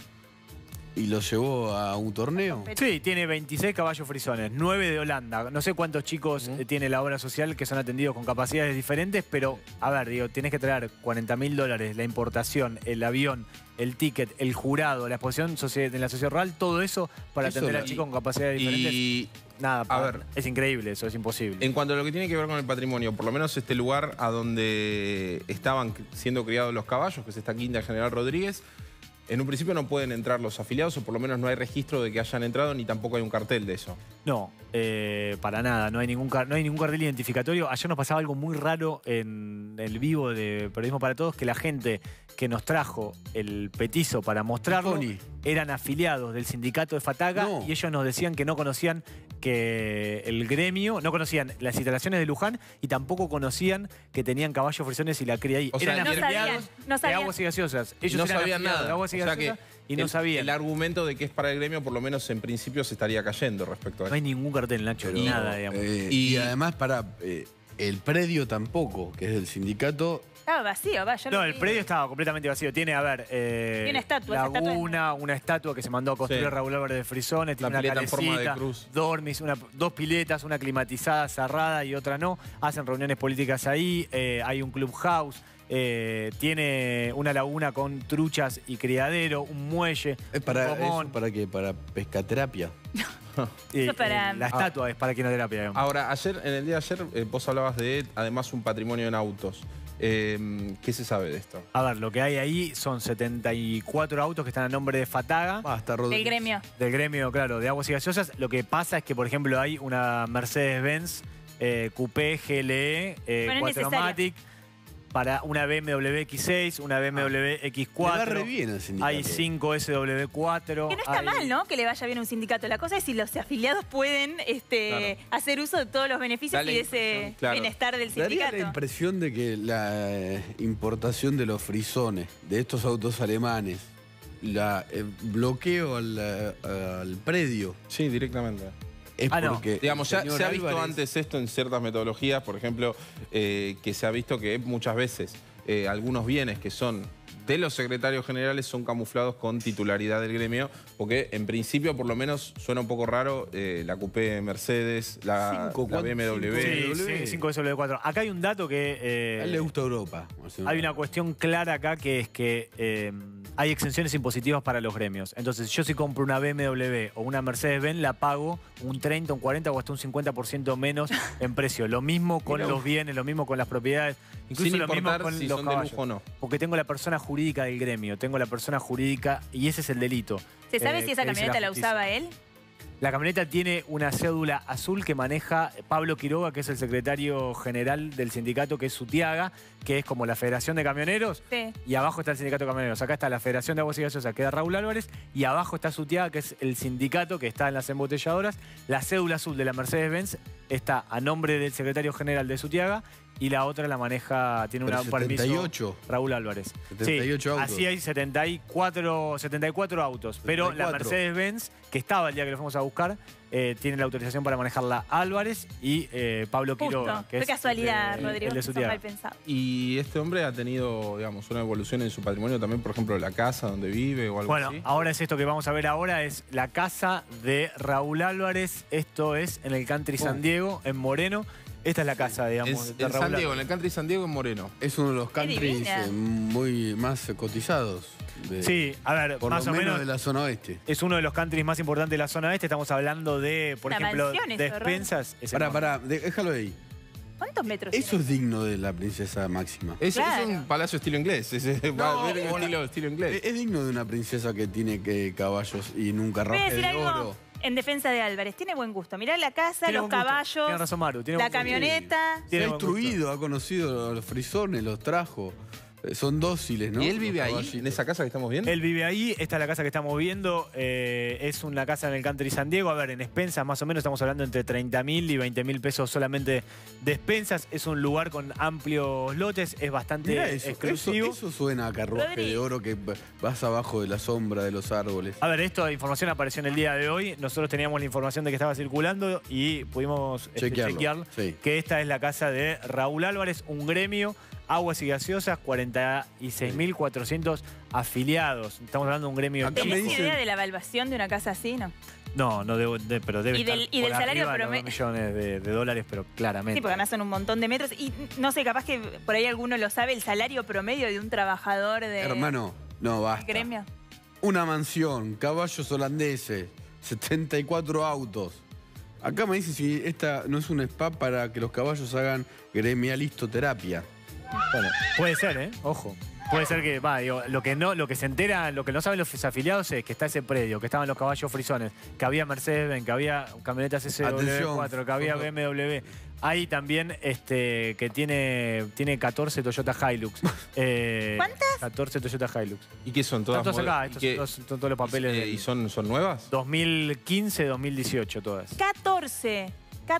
[SPEAKER 1] y los llevó a un torneo.
[SPEAKER 3] Sí, tiene 26 caballos frisones, 9 de Holanda. No sé cuántos chicos tiene la obra social que son atendidos con capacidades diferentes, pero, a ver, digo, tenés que traer $40.000, la importación, el avión, el ticket, el jurado, la exposición en la Sociedad Rural, todo eso para atender a chicos con capacidades diferentes. Nada, a ver, es increíble eso, es imposible.
[SPEAKER 19] En cuanto a lo que tiene que ver con el patrimonio, por lo menos este lugar a donde estaban siendo criados los caballos, que es esta Quinta General Rodríguez, en un principio no pueden entrar los afiliados, o por lo menos no hay registro de que hayan entrado, ni tampoco hay un cartel de eso.
[SPEAKER 3] No, para nada, no hay ningún cartel identificatorio. Ayer nos pasaba algo muy raro en el vivo de Periodismo para Todos, que la gente que nos trajo el petizo para mostrarlo eran afiliados del sindicato de Fataga y ellos nos decían que no conocían que el gremio, no conocían las instalaciones de Luján y tampoco conocían que tenían caballos frisones y la cría ahí.
[SPEAKER 19] O sea,
[SPEAKER 3] eran afiliados de Aguas y Gaseosas. Ellos
[SPEAKER 19] no
[SPEAKER 3] eran
[SPEAKER 19] sabían nada
[SPEAKER 3] de Aguas y Gaseosas y no sabían.
[SPEAKER 19] El argumento de que es para el gremio, por lo menos en principio, se estaría cayendo respecto a eso.
[SPEAKER 3] No hay ningún cartel, Nacho, nada, digamos.
[SPEAKER 1] Y además el predio tampoco, que es del sindicato.
[SPEAKER 2] Estaba vacío,
[SPEAKER 3] No, el predio estaba completamente vacío. Tiene, a ver,
[SPEAKER 2] una estatua,
[SPEAKER 3] laguna, una estatua que se mandó a construir Raúl Álvarez de Frisones, tiene una
[SPEAKER 19] pileta en forma de cruz.
[SPEAKER 3] Dormis, 2 piletas, una climatizada, cerrada y otra no. Hacen reuniones políticas ahí, hay un clubhouse. Tiene una laguna con truchas y criadero, un muelle,
[SPEAKER 1] un pomón. ¿Para qué? ¿Para pescaterapia?
[SPEAKER 3] La estatua es para equinoterapia. Digamos.
[SPEAKER 19] Ahora, en el día de ayer, vos hablabas de, además, un patrimonio en autos. ¿Qué se sabe de esto?
[SPEAKER 3] A ver, lo que hay ahí son 74 autos que están a nombre de Fataga.
[SPEAKER 2] Del gremio.
[SPEAKER 3] Del gremio, claro, de Aguas y Gaseosas. Lo que pasa es que, por ejemplo, hay una Mercedes-Benz Coupé GLE 4MATIC. Para una BMW X6, una BMW X4.
[SPEAKER 1] Le va re bien al sindicato.
[SPEAKER 3] Hay 5 SW4.
[SPEAKER 2] Que no está mal, ¿no? Que le vaya bien a un sindicato. La cosa es si los afiliados pueden hacer uso de todos los beneficios y de ese bienestar del sindicato.
[SPEAKER 1] Daría la impresión de que la importación de los frisones, de estos autos alemanes, bloqueo al predio.
[SPEAKER 19] Sí, directamente.
[SPEAKER 1] Es porque,
[SPEAKER 19] digamos, ya se ha visto antes esto en ciertas metodologías, por ejemplo, que se ha visto que muchas veces algunos bienes que son de los secretarios generales son camuflados con titularidad del gremio, porque en principio, por lo menos, suena un poco raro la Coupé Mercedes, la BMW.
[SPEAKER 3] Sí, 5SW4. Acá hay un dato que...
[SPEAKER 1] a él le gusta Europa.
[SPEAKER 3] Hay una cuestión clara acá que es que hay exenciones impositivas para los gremios. Entonces, yo si compro una BMW o una Mercedes-Benz, la pago un 30, un 40 o hasta un 50% menos en precio. Lo mismo con los bienes, lo mismo con las propiedades, incluso
[SPEAKER 19] sin
[SPEAKER 3] lo mismo
[SPEAKER 19] importar
[SPEAKER 3] con
[SPEAKER 19] si
[SPEAKER 3] los
[SPEAKER 19] son de
[SPEAKER 3] caballos.
[SPEAKER 19] lujo o no.
[SPEAKER 3] Porque tengo la persona jurídica del gremio, tengo la persona jurídica y ese es el delito.
[SPEAKER 2] ¿Se sabe si esa
[SPEAKER 3] que dice
[SPEAKER 2] camioneta la
[SPEAKER 3] justicia.
[SPEAKER 2] usaba él?
[SPEAKER 3] La camioneta tiene una cédula azul que maneja Pablo Quiroga, que es el secretario general del sindicato, que es Sutiaga, que es como la Federación de Camioneros.
[SPEAKER 2] Sí.
[SPEAKER 3] Y abajo está el sindicato de camioneros. Acá está la Federación de Aguas y Gaseosas, que es Raúl Álvarez. Y abajo está Sutiaga, que es el sindicato que está en las embotelladoras. La cédula azul de la Mercedes-Benz está a nombre del secretario general de Sutiaga. Y la otra la maneja, tiene un permiso
[SPEAKER 1] 78.
[SPEAKER 3] Raúl Álvarez.
[SPEAKER 1] 78 autos.
[SPEAKER 3] Así hay 74 autos. Pero la
[SPEAKER 1] 74.
[SPEAKER 3] Mercedes-Benz, que estaba el día que lo fuimos a buscar, tiene la autorización para manejarla Álvarez y Pablo Quiroga.
[SPEAKER 2] Justo. Qué casualidad, Rodrigo.
[SPEAKER 3] el de
[SPEAKER 2] Eso
[SPEAKER 3] Sutiaga.
[SPEAKER 2] mal pensado.
[SPEAKER 19] Y este hombre ha tenido, digamos, una evolución en su patrimonio también, por ejemplo, la casa donde vive o algo
[SPEAKER 3] Bueno,
[SPEAKER 19] así.
[SPEAKER 3] ahora es esto que vamos a ver ahora, es la casa de Raúl Álvarez. Esto es en el Country San Diego, en Moreno. Esta es la casa, digamos, de
[SPEAKER 19] En
[SPEAKER 3] Raúl
[SPEAKER 19] San Diego,
[SPEAKER 3] Álvarez.
[SPEAKER 19] en el Country San Diego, en Moreno.
[SPEAKER 1] Es uno de los countries
[SPEAKER 2] divina.
[SPEAKER 1] muy más cotizados.
[SPEAKER 3] Sí, a ver,
[SPEAKER 1] por
[SPEAKER 3] más
[SPEAKER 1] lo
[SPEAKER 3] o
[SPEAKER 1] menos
[SPEAKER 3] menos
[SPEAKER 1] de la zona oeste.
[SPEAKER 3] es uno de los countries más importantes de la zona oeste. Estamos hablando de, por
[SPEAKER 2] Una
[SPEAKER 3] ejemplo,
[SPEAKER 2] mansión eso,
[SPEAKER 3] despensas. Es
[SPEAKER 1] Pará, déjalo ahí.
[SPEAKER 2] ¿Cuántos metros
[SPEAKER 1] Eso
[SPEAKER 2] tiene?
[SPEAKER 1] es digno de la princesa Máxima.
[SPEAKER 19] Es
[SPEAKER 2] Claro.
[SPEAKER 19] un palacio estilo inglés. Estilo inglés.
[SPEAKER 1] Es digno de una princesa que tiene caballos y en un
[SPEAKER 2] Voy a
[SPEAKER 1] carruaje
[SPEAKER 2] decir
[SPEAKER 1] de
[SPEAKER 2] algo
[SPEAKER 1] oro.
[SPEAKER 2] en defensa de Álvarez. Tiene buen gusto. Mirá la casa,
[SPEAKER 3] Tiene
[SPEAKER 2] los
[SPEAKER 3] buen gusto.
[SPEAKER 2] caballos,
[SPEAKER 3] Tiene razón, Maru, tiene
[SPEAKER 2] la
[SPEAKER 3] buen gusto.
[SPEAKER 2] camioneta.
[SPEAKER 1] Se
[SPEAKER 3] Tiene
[SPEAKER 1] ha
[SPEAKER 3] buen
[SPEAKER 1] instruido, ha conocido los frisones, los trajo. Son dóciles, ¿no?
[SPEAKER 19] ¿Y él vive
[SPEAKER 1] Los
[SPEAKER 19] ahí,
[SPEAKER 1] caballitos.
[SPEAKER 19] en esa casa que estamos viendo?
[SPEAKER 3] Él vive ahí, esta es la casa que estamos viendo, es una casa en el Country San Diego, a ver, en expensas más o menos estamos hablando entre 30.000 y 20.000 pesos solamente de expensas, es un lugar con amplios lotes, es bastante
[SPEAKER 1] Mirá eso,
[SPEAKER 3] exclusivo.
[SPEAKER 1] eso suena a carruaje
[SPEAKER 2] Rodri.
[SPEAKER 1] de oro que vas abajo de la sombra de los árboles.
[SPEAKER 3] A ver, esta información apareció en el día de hoy, nosotros teníamos la información de que estaba circulando y pudimos
[SPEAKER 1] Chequearlo,
[SPEAKER 3] chequear
[SPEAKER 1] sí.
[SPEAKER 3] que esta es la casa de Raúl Álvarez, un gremio, Aguas y Gaseosas, 46.400 afiliados. Estamos hablando de un gremio...
[SPEAKER 1] Acá me
[SPEAKER 2] ¿Tenés
[SPEAKER 1] dicen-
[SPEAKER 2] idea de la evaluación de una casa así, no?
[SPEAKER 3] No, pero debe
[SPEAKER 2] Y
[SPEAKER 3] estar
[SPEAKER 2] del- y del
[SPEAKER 3] por
[SPEAKER 2] salario
[SPEAKER 3] arriba de los
[SPEAKER 2] promedio.
[SPEAKER 3] 2 millones de dólares, pero claramente.
[SPEAKER 2] Sí, porque ganan un montón de metros. Y no sé, capaz que por ahí alguno lo sabe, el salario promedio de un trabajador de
[SPEAKER 1] Hermano, no, basta.
[SPEAKER 2] gremio.
[SPEAKER 1] Una mansión, caballos holandeses, 74 autos. Acá me dicen si esta no es un spa para que los caballos hagan gremialistoterapia.
[SPEAKER 3] Bueno, puede ser, ¿eh? Ojo. Puede ser que, digo, lo que se entera, lo que no saben los afiliados es que está ese predio, que estaban los caballos frisones, que había Mercedes-Benz, que había camionetas SW4, que había BMW. Hay también que tiene 14 Toyota Hilux.
[SPEAKER 2] ¿Cuántas?
[SPEAKER 3] 14 Toyota Hilux.
[SPEAKER 19] ¿Y qué son todas?
[SPEAKER 3] Están todas acá,
[SPEAKER 19] ¿Y
[SPEAKER 3] estos
[SPEAKER 19] qué-
[SPEAKER 3] son todos los papeles de
[SPEAKER 19] ¿Y son nuevas?
[SPEAKER 3] 2015, 2018 todas.
[SPEAKER 2] 14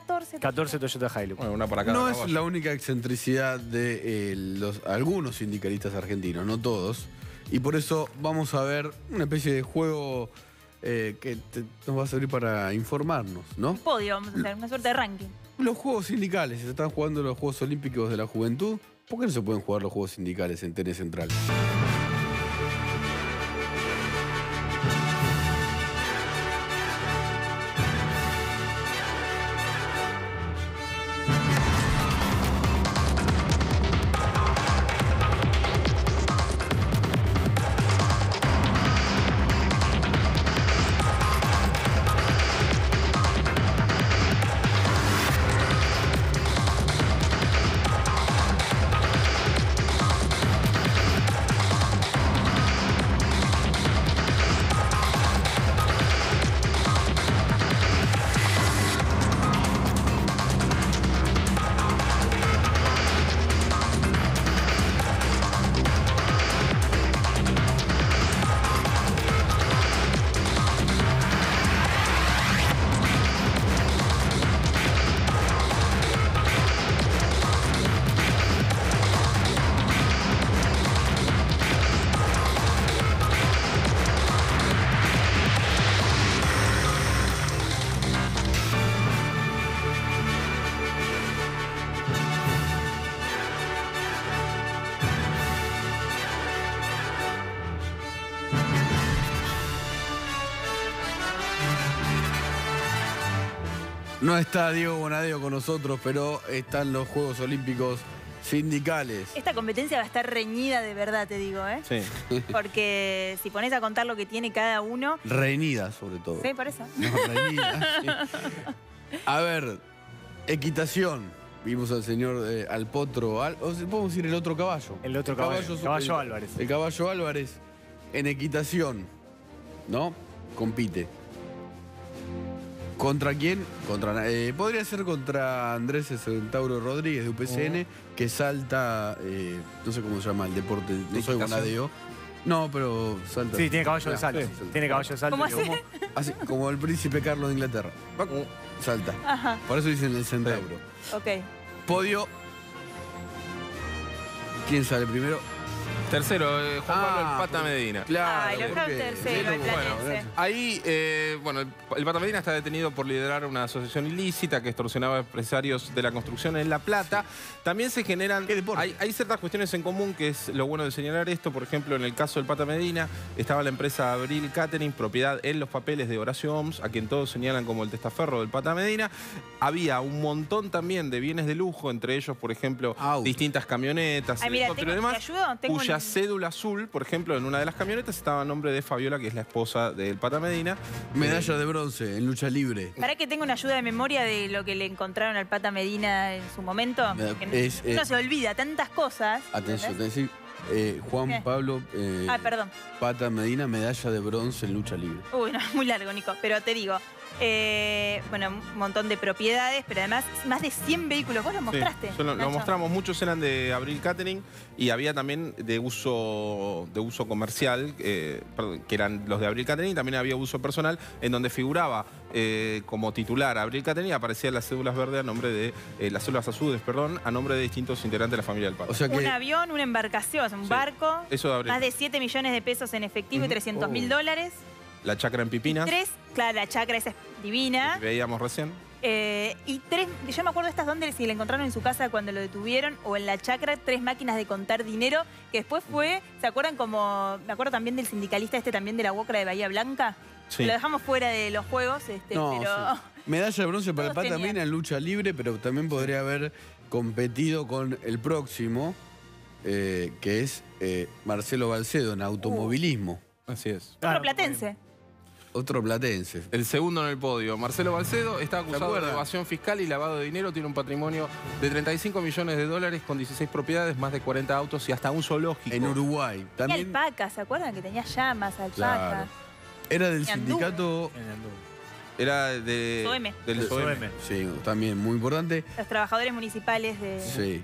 [SPEAKER 3] 14 Toyota Hilux.
[SPEAKER 19] Bueno, una para cada
[SPEAKER 1] No es
[SPEAKER 19] caballo.
[SPEAKER 1] la única excentricidad de algunos sindicalistas argentinos, no todos. Y por eso vamos a ver una especie de juego que nos va a servir para informarnos, ¿no?
[SPEAKER 2] podio, vamos a hacer una suerte de ranking.
[SPEAKER 1] Los juegos sindicales, se están jugando los Juegos Olímpicos de la Juventud. ¿Por qué no se pueden jugar los Juegos Sindicales en TN Central? No está Diego Bonadeo con nosotros, pero están los Juegos Olímpicos sindicales.
[SPEAKER 2] Esta competencia va a estar reñida de verdad, te digo, ¿eh?
[SPEAKER 19] Sí.
[SPEAKER 2] Porque si pones a contar lo que tiene cada uno...
[SPEAKER 1] Reñida, sobre todo.
[SPEAKER 2] Sí, por eso.
[SPEAKER 1] No, reñida, sí. A ver, equitación. Vimos al señor, al potro, o sea, podemos decir el otro caballo.
[SPEAKER 3] El otro caballo, caballo Álvarez.
[SPEAKER 1] El caballo Álvarez en equitación, ¿no? Compite. ¿Contra quién? Podría ser contra Andrés Centauro Rodríguez de UPCN, que salta, no sé cómo se llama el deporte, no soy bonadeo. No, pero salta.
[SPEAKER 3] Sí, tiene caballo de salto. Tiene caballo de salto.
[SPEAKER 2] ¿Cómo hace?
[SPEAKER 1] Así, como el príncipe Carlos de Inglaterra. Salta.
[SPEAKER 2] Ajá.
[SPEAKER 1] Por eso dicen el centauro.
[SPEAKER 2] Ok.
[SPEAKER 1] Podio. ¿Quién sale primero?
[SPEAKER 19] Tercero, Juan Pablo el Pata Medina.
[SPEAKER 1] Claro.
[SPEAKER 2] Ay, lo dejaron tercero, el platense.
[SPEAKER 19] Ahí, el Pata Medina está detenido por liderar una asociación ilícita que extorsionaba a empresarios de la construcción en La Plata. También se generan... Hay ciertas cuestiones en común, que es lo bueno de señalar esto. Por ejemplo, en el caso del Pata Medina, estaba la empresa Abril Catering, propiedad en los papeles de Horacio Oms, a quien todos señalan como el testaferro del Pata Medina. Había un montón también de bienes de lujo, entre ellos, por ejemplo, distintas camionetas,
[SPEAKER 2] Ay, mira,
[SPEAKER 19] helicópteros y demás,
[SPEAKER 2] ¿te ayudo? Tengo
[SPEAKER 19] cuya cédula azul, por ejemplo, en una de las camionetas estaba a nombre de Fabiola, que es la esposa del Pata Medina.
[SPEAKER 1] Medalla de bronce en lucha libre.
[SPEAKER 2] ¿Para que tengo una ayuda de memoria de lo que le encontraron al Pata Medina en su momento? Uno se olvida tantas cosas.
[SPEAKER 1] Atención, te decir, Juan
[SPEAKER 2] ¿Qué?
[SPEAKER 1] Pablo
[SPEAKER 2] Perdón.
[SPEAKER 1] Pata Medina, medalla de bronce en lucha libre.
[SPEAKER 2] Uy, no, muy largo, Nico. Pero te digo, bueno, un montón de propiedades, pero además más de 100 vehículos. ¿Vos lo mostraste?
[SPEAKER 19] Sí, lo mostramos. Muchos eran de Abril Catering y había también de uso comercial, que eran los de Abril Catering, y también había uso personal, en donde figuraba como titular Abril Catering y aparecían las cédulas verdes a nombre de, las cédulas azules, perdón, a nombre de distintos integrantes de la familia del Pata.
[SPEAKER 1] O sea que...
[SPEAKER 2] Un avión, una embarcación, un barco,
[SPEAKER 19] eso de Abril.
[SPEAKER 2] más de 7 millones de pesos en efectivo y 300.000 dólares.
[SPEAKER 19] La chacra en Pipinas.
[SPEAKER 2] Claro, la chacra esa es divina.
[SPEAKER 19] Que veíamos recién.
[SPEAKER 2] Y 3, yo me acuerdo de estas donde si la encontraron en su casa cuando lo detuvieron, o en la chacra, 3 máquinas de contar dinero, que después fue, ¿se acuerdan como, me acuerdo también del sindicalista también de la UOCRA de Bahía Blanca?
[SPEAKER 1] Sí.
[SPEAKER 2] Lo dejamos fuera de los juegos,
[SPEAKER 1] No,
[SPEAKER 2] pero...
[SPEAKER 1] sí. Medalla de bronce para el
[SPEAKER 2] Todos
[SPEAKER 1] Pata
[SPEAKER 2] tenían.
[SPEAKER 1] Medina en lucha libre, pero también podría haber competido con el próximo, que es Marcelo Balcedo en automovilismo.
[SPEAKER 19] Así es.
[SPEAKER 2] Otro platense.
[SPEAKER 1] Otro platense.
[SPEAKER 19] El segundo en el podio. Marcelo Balcedo está acusado de
[SPEAKER 1] acuerdan?
[SPEAKER 19] evasión fiscal y lavado de dinero. Tiene un patrimonio de 35 millones de dólares con 16 propiedades, más de 40 autos y hasta un zoológico.
[SPEAKER 1] En Uruguay.
[SPEAKER 2] Tenía
[SPEAKER 1] También
[SPEAKER 2] alpaca, ¿se acuerdan? Que tenía llamas, alpaca.
[SPEAKER 1] Claro. Era del
[SPEAKER 2] En Andú.
[SPEAKER 1] sindicato...
[SPEAKER 19] Era del
[SPEAKER 1] SOEM. Sí, también muy importante.
[SPEAKER 2] Los trabajadores municipales de...
[SPEAKER 1] Sí.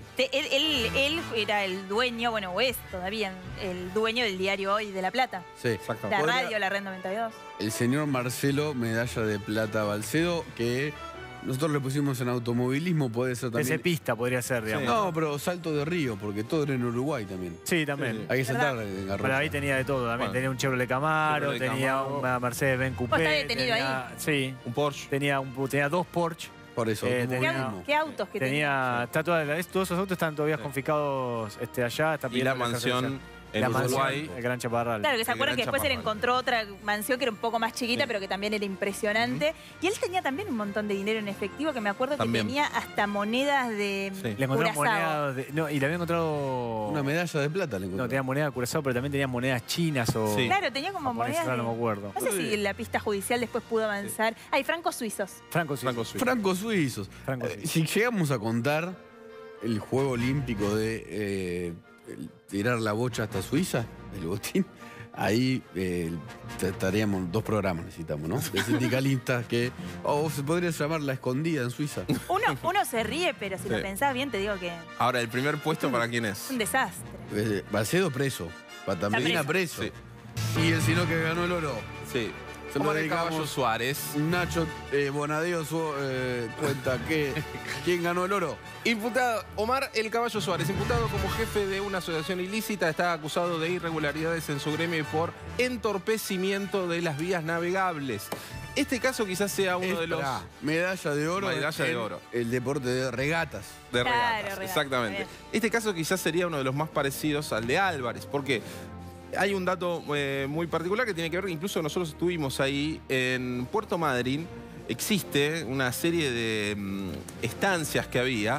[SPEAKER 2] Él era el dueño, bueno, o es todavía el dueño del diario Hoy de La Plata.
[SPEAKER 1] Sí, exacto.
[SPEAKER 2] La radio, la Red 92.
[SPEAKER 1] El señor Marcelo, medalla de plata Balcedo, que nosotros le pusimos en automovilismo, puede ser también...
[SPEAKER 3] Ese pista podría ser, digamos.
[SPEAKER 1] No, pero salto de río, porque todo era en Uruguay también.
[SPEAKER 3] Sí, también.
[SPEAKER 1] Hay que saltar en Garrocha.
[SPEAKER 3] Pero ahí tenía de todo también.
[SPEAKER 1] Bueno.
[SPEAKER 3] Tenía un Chevrolet Camaro,
[SPEAKER 1] Chevrolet
[SPEAKER 3] tenía
[SPEAKER 1] Camaro.
[SPEAKER 3] una Mercedes-Benz Coupé.
[SPEAKER 2] ¿Vos estás detenido
[SPEAKER 3] tenía,
[SPEAKER 2] ahí?
[SPEAKER 3] Sí.
[SPEAKER 19] Un Porsche.
[SPEAKER 3] Tenía 2 Porsche.
[SPEAKER 1] Por eso,
[SPEAKER 2] ¿Qué autos que tenía?
[SPEAKER 3] Está todos esos autos están todavía confiscados allá. Está
[SPEAKER 19] Y la
[SPEAKER 3] pidiendo
[SPEAKER 19] mansión en
[SPEAKER 3] la
[SPEAKER 19] Uruguay.
[SPEAKER 3] mansión, el Gran Chaparral.
[SPEAKER 2] Claro, que se acuerdan que después se le
[SPEAKER 19] Chaparral.
[SPEAKER 2] encontró otra mansión que era un poco más chiquita, pero que también era impresionante. Y él tenía también un montón de dinero en efectivo, que me acuerdo
[SPEAKER 19] También.
[SPEAKER 2] que tenía hasta monedas de
[SPEAKER 3] Le encontraron
[SPEAKER 2] Curazao.
[SPEAKER 3] monedas y le había encontrado...
[SPEAKER 1] Una medalla de plata le encontró.
[SPEAKER 3] No, tenía moneda de Curazao, pero también tenía monedas chinas o...
[SPEAKER 2] Claro, tenía como
[SPEAKER 3] japonesas,
[SPEAKER 2] monedas de...
[SPEAKER 3] no me acuerdo.
[SPEAKER 2] No sé si la pista judicial después pudo avanzar. Hay francos suizos.
[SPEAKER 3] Francos
[SPEAKER 1] suizos. Si llegamos a contar el juego olímpico de tirar la bocha hasta Suiza, el botín, ahí estaríamos 2 programas, necesitamos, ¿no? De sindicalistas que... O se podría llamar La Escondida en Suiza.
[SPEAKER 2] Uno se ríe, pero si lo
[SPEAKER 19] Sí.
[SPEAKER 2] pensás bien, te digo que es
[SPEAKER 19] Ahora, ¿el primer puesto para quién es?
[SPEAKER 2] un desastre.
[SPEAKER 1] Balcedo preso, Pata Medina preso. Y el sino que ganó el oro.
[SPEAKER 19] Sí.
[SPEAKER 1] Se lo
[SPEAKER 19] Omar el
[SPEAKER 1] dedicamos.
[SPEAKER 19] Caballo Suárez.
[SPEAKER 1] Nacho Bonadeo cuenta que ¿quién ganó el oro?
[SPEAKER 19] Imputado, Omar el Caballo Suárez, imputado como jefe de una asociación ilícita, está acusado de irregularidades en su gremio y por entorpecimiento de las vías navegables. Este caso quizás sea uno de los...
[SPEAKER 1] Medalla de oro.
[SPEAKER 19] Medalla de
[SPEAKER 1] en
[SPEAKER 19] oro.
[SPEAKER 1] El deporte de regatas.
[SPEAKER 19] De
[SPEAKER 2] Claro,
[SPEAKER 19] regatas,
[SPEAKER 2] regatas,
[SPEAKER 19] exactamente.
[SPEAKER 2] bien.
[SPEAKER 19] Este caso quizás sería uno de los más parecidos al de Álvarez, porque hay un dato muy particular que tiene que ver, incluso nosotros estuvimos ahí en Puerto Madryn, existe una serie de estancias que había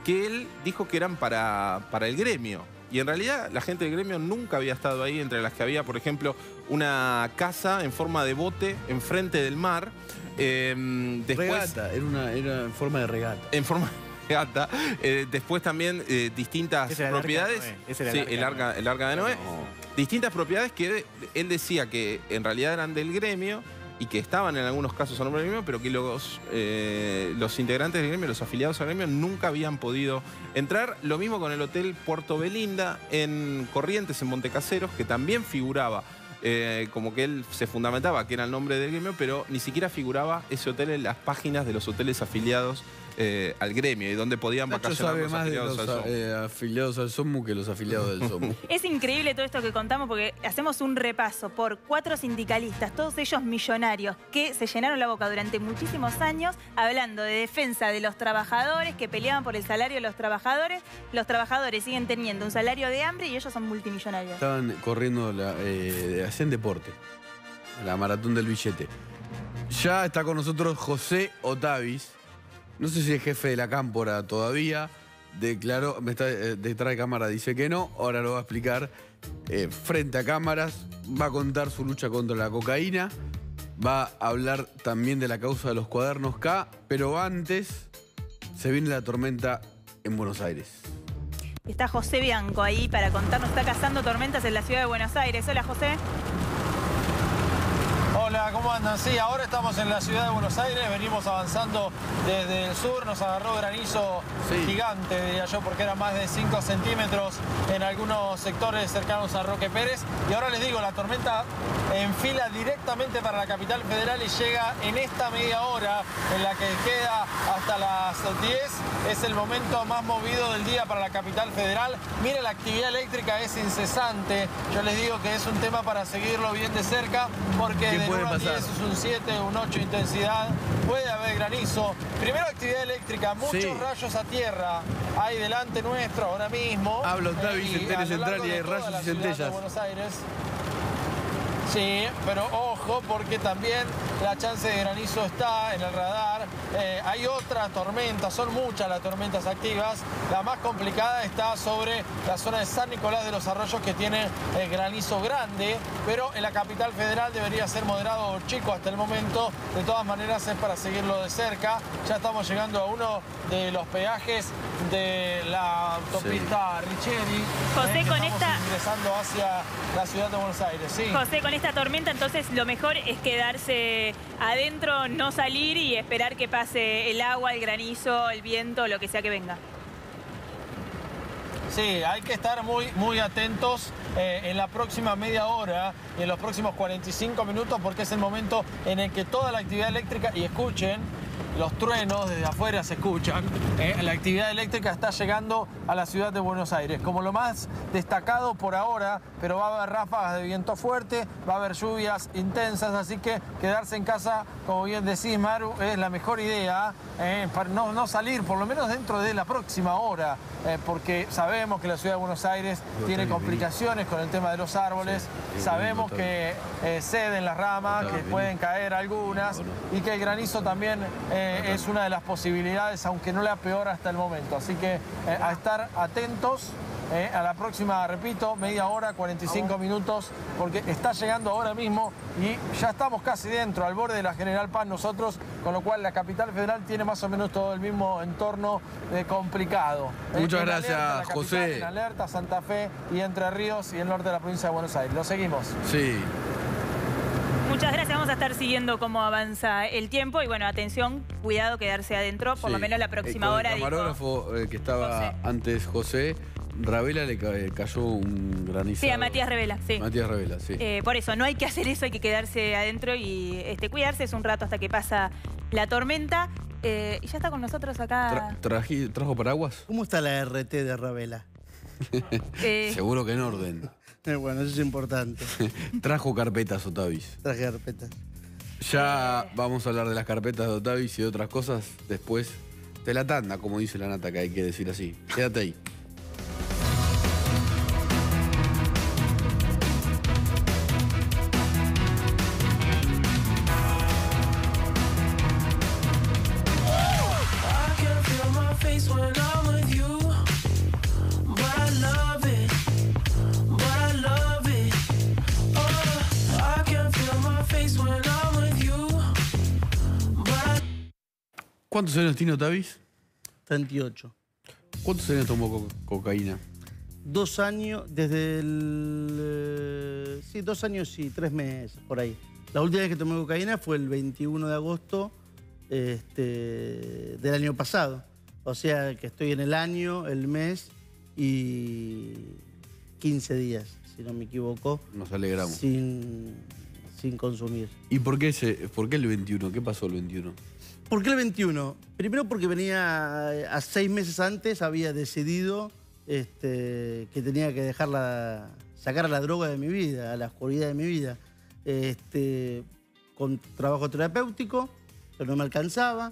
[SPEAKER 19] que él dijo que eran para el gremio. Y en realidad la gente del gremio nunca había estado ahí, entre las que había, por ejemplo, una casa en forma de bote enfrente del mar. Después,
[SPEAKER 1] regata, era en forma de regata.
[SPEAKER 19] En forma de regata. Después también distintas propiedades. El Arca de Noé. Distintas propiedades que él decía que en realidad eran del gremio y que estaban en algunos casos a nombre del gremio, pero que los integrantes del gremio, los afiliados al gremio, nunca habían podido entrar. Lo mismo con el Hotel Puerto Belinda en Corrientes, en Montecaseros, que también figuraba como que él se fundamentaba que era el nombre del gremio, pero ni siquiera figuraba ese hotel en las páginas de los hoteles afiliados al gremio y donde podían vacacionar los afiliados al SOMU.
[SPEAKER 1] Afiliados al SOMU que los afiliados del SOMU.
[SPEAKER 2] Es increíble todo esto que contamos porque hacemos un repaso por 4 sindicalistas, todos ellos millonarios, que se llenaron la boca durante muchísimos años hablando de defensa de los trabajadores, que peleaban por el salario de los trabajadores. Los trabajadores siguen teniendo un salario de hambre y ellos son multimillonarios.
[SPEAKER 1] Estaban corriendo, hacían deporte, la maratón del billete. Ya está con nosotros José Otavis. No sé si es jefe de la Cámpora todavía. Declaró, detrás de cámara dice que no. Ahora lo va a explicar frente a cámaras. Va a contar su lucha contra la cocaína. Va a hablar también de la causa de los cuadernos K. Pero antes se viene la tormenta en Buenos Aires.
[SPEAKER 2] Está José Bianco ahí para contarnos. Está cazando tormentas en la ciudad de Buenos Aires. Hola, José.
[SPEAKER 20] Hola, ¿cómo andan? Sí, ahora estamos en la ciudad de Buenos Aires, venimos avanzando desde el sur, nos agarró granizo gigante, diría yo, porque era más de 5 centímetros en algunos sectores cercanos a Roque Pérez. Y ahora les digo, la tormenta enfila directamente para la capital federal y llega en esta media hora en la que queda hasta las 10. Es el momento más movido del día para la capital federal. Mire, la actividad eléctrica es incesante. Yo les digo que es un tema para seguirlo bien de cerca, porque de 9 a 10 es un 7, un 8 intensidad. Puede haber granizo. Primero actividad eléctrica, muchos rayos a tierra. Hay delante nuestro ahora mismo.
[SPEAKER 1] Hablo Otavis en Tele Central y hay rayos y centellas.
[SPEAKER 20] Buenos Aires. Sí, pero ojo, porque también la chance de granizo está en el radar. Hay otras tormentas, son muchas las tormentas activas. La más complicada está sobre la zona de San Nicolás de los Arroyos, que tiene granizo grande, pero en la capital federal debería ser moderado o chico hasta el momento. De todas maneras es para seguirlo de cerca. Ya estamos llegando a uno de los peajes de la autopista Richeri.
[SPEAKER 2] José, con esta...
[SPEAKER 20] ingresando hacia la ciudad de Buenos Aires. Sí.
[SPEAKER 2] José, con esta tormenta, entonces lo mejor es quedarse adentro, no salir y esperar que pase el agua, el granizo, el viento, lo que sea que venga.
[SPEAKER 20] Sí, hay que estar muy atentos en la próxima media hora y en los próximos 45 minutos, porque es el momento en el que toda la actividad eléctrica, y escuchen, los truenos desde afuera se escuchan. La actividad eléctrica está llegando a la ciudad de Buenos Aires como lo más destacado por ahora, pero va a haber ráfagas de viento fuerte, va a haber lluvias intensas, así que quedarse en casa, como bien decís, Maru, es la mejor idea, para no salir por lo menos dentro de la próxima hora, porque sabemos que la ciudad de Buenos Aires tiene complicaciones con el tema de los árboles, sabemos que ceden las ramas, que pueden caer algunas y que el granizo también es una de las posibilidades, aunque no la peor hasta el momento. Así que a estar atentos a la próxima, repito, media hora, 45 minutos, porque está llegando ahora mismo y ya estamos casi dentro, al borde de la General Paz nosotros, con lo cual la capital federal tiene más o menos todo el mismo entorno complicado.
[SPEAKER 1] Muchas gracias, José.
[SPEAKER 20] En alerta, Santa Fe y Entre Ríos y el norte de la provincia de Buenos Aires. Lo seguimos.
[SPEAKER 1] Sí.
[SPEAKER 2] Muchas gracias, vamos a estar siguiendo cómo avanza el tiempo y bueno, atención, cuidado, quedarse adentro, por lo menos la próxima hora.
[SPEAKER 1] El camarógrafo que estaba antes, José, Ravela le cayó un granizo.
[SPEAKER 2] Sí, a Matías Ravela, sí.
[SPEAKER 1] Matías Ravela, sí.
[SPEAKER 2] Por eso, no hay que hacer eso, hay que quedarse adentro y cuidarse, es un rato hasta que pasa la tormenta. Y ya está con nosotros acá.
[SPEAKER 1] ¿Trajo paraguas?
[SPEAKER 21] ¿Cómo está la RT de Ravela?
[SPEAKER 1] Seguro que en orden.
[SPEAKER 21] Bueno, eso es importante.
[SPEAKER 1] Trajo carpetas, Otavis.
[SPEAKER 21] Traje carpetas.
[SPEAKER 1] Ya vamos a hablar de las carpetas de Otavis y de otras cosas después de la tanda, como dice la nata, que hay que decir así. Quédate ahí.
[SPEAKER 22] When I'm with you
[SPEAKER 1] ¿Cuántos años tiene Otavis?
[SPEAKER 16] 38.
[SPEAKER 1] ¿Cuántos años tomó cocaína?
[SPEAKER 21] 2 años, desde el... sí, 2 años y 3 meses, por ahí. La última vez que tomé cocaína fue el 21 de agosto del año pasado. O sea que estoy en el año, el mes y 15 días, si no me equivoco.
[SPEAKER 1] Nos alegramos.
[SPEAKER 21] Sin consumir.
[SPEAKER 1] ¿Y por qué el 21? ¿Qué pasó el 21?
[SPEAKER 21] ¿Por qué el 21? Primero porque venía a 6 meses antes, había decidido que tenía que sacar a la droga de mi vida, a la oscuridad de mi vida. Con trabajo terapéutico, pero no me alcanzaba.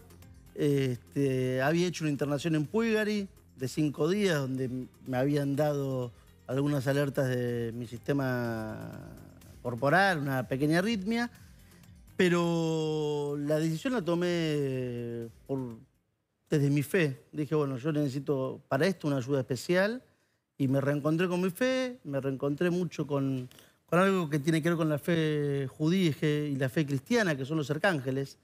[SPEAKER 21] Había hecho una internación en Puigari de 5 días, donde me habían dado algunas alertas de mi sistema corporal, una pequeña arritmia, pero la decisión la tomé desde mi fe. Dije, bueno, yo necesito para esto una ayuda especial, y me reencontré con mi fe, me reencontré mucho con algo que tiene que ver con la fe judía y la fe cristiana, que son los arcángeles,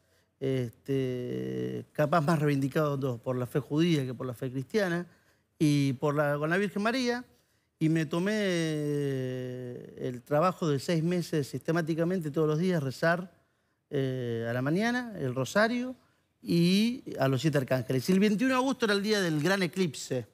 [SPEAKER 21] capaz más reivindicados por la fe judía que por la fe cristiana, y con la Virgen María. Y me tomé el trabajo de 6 meses sistemáticamente, todos los días, rezar a la mañana, el rosario, y a los 7 arcángeles. Y el 21 de agosto era el día del gran eclipse,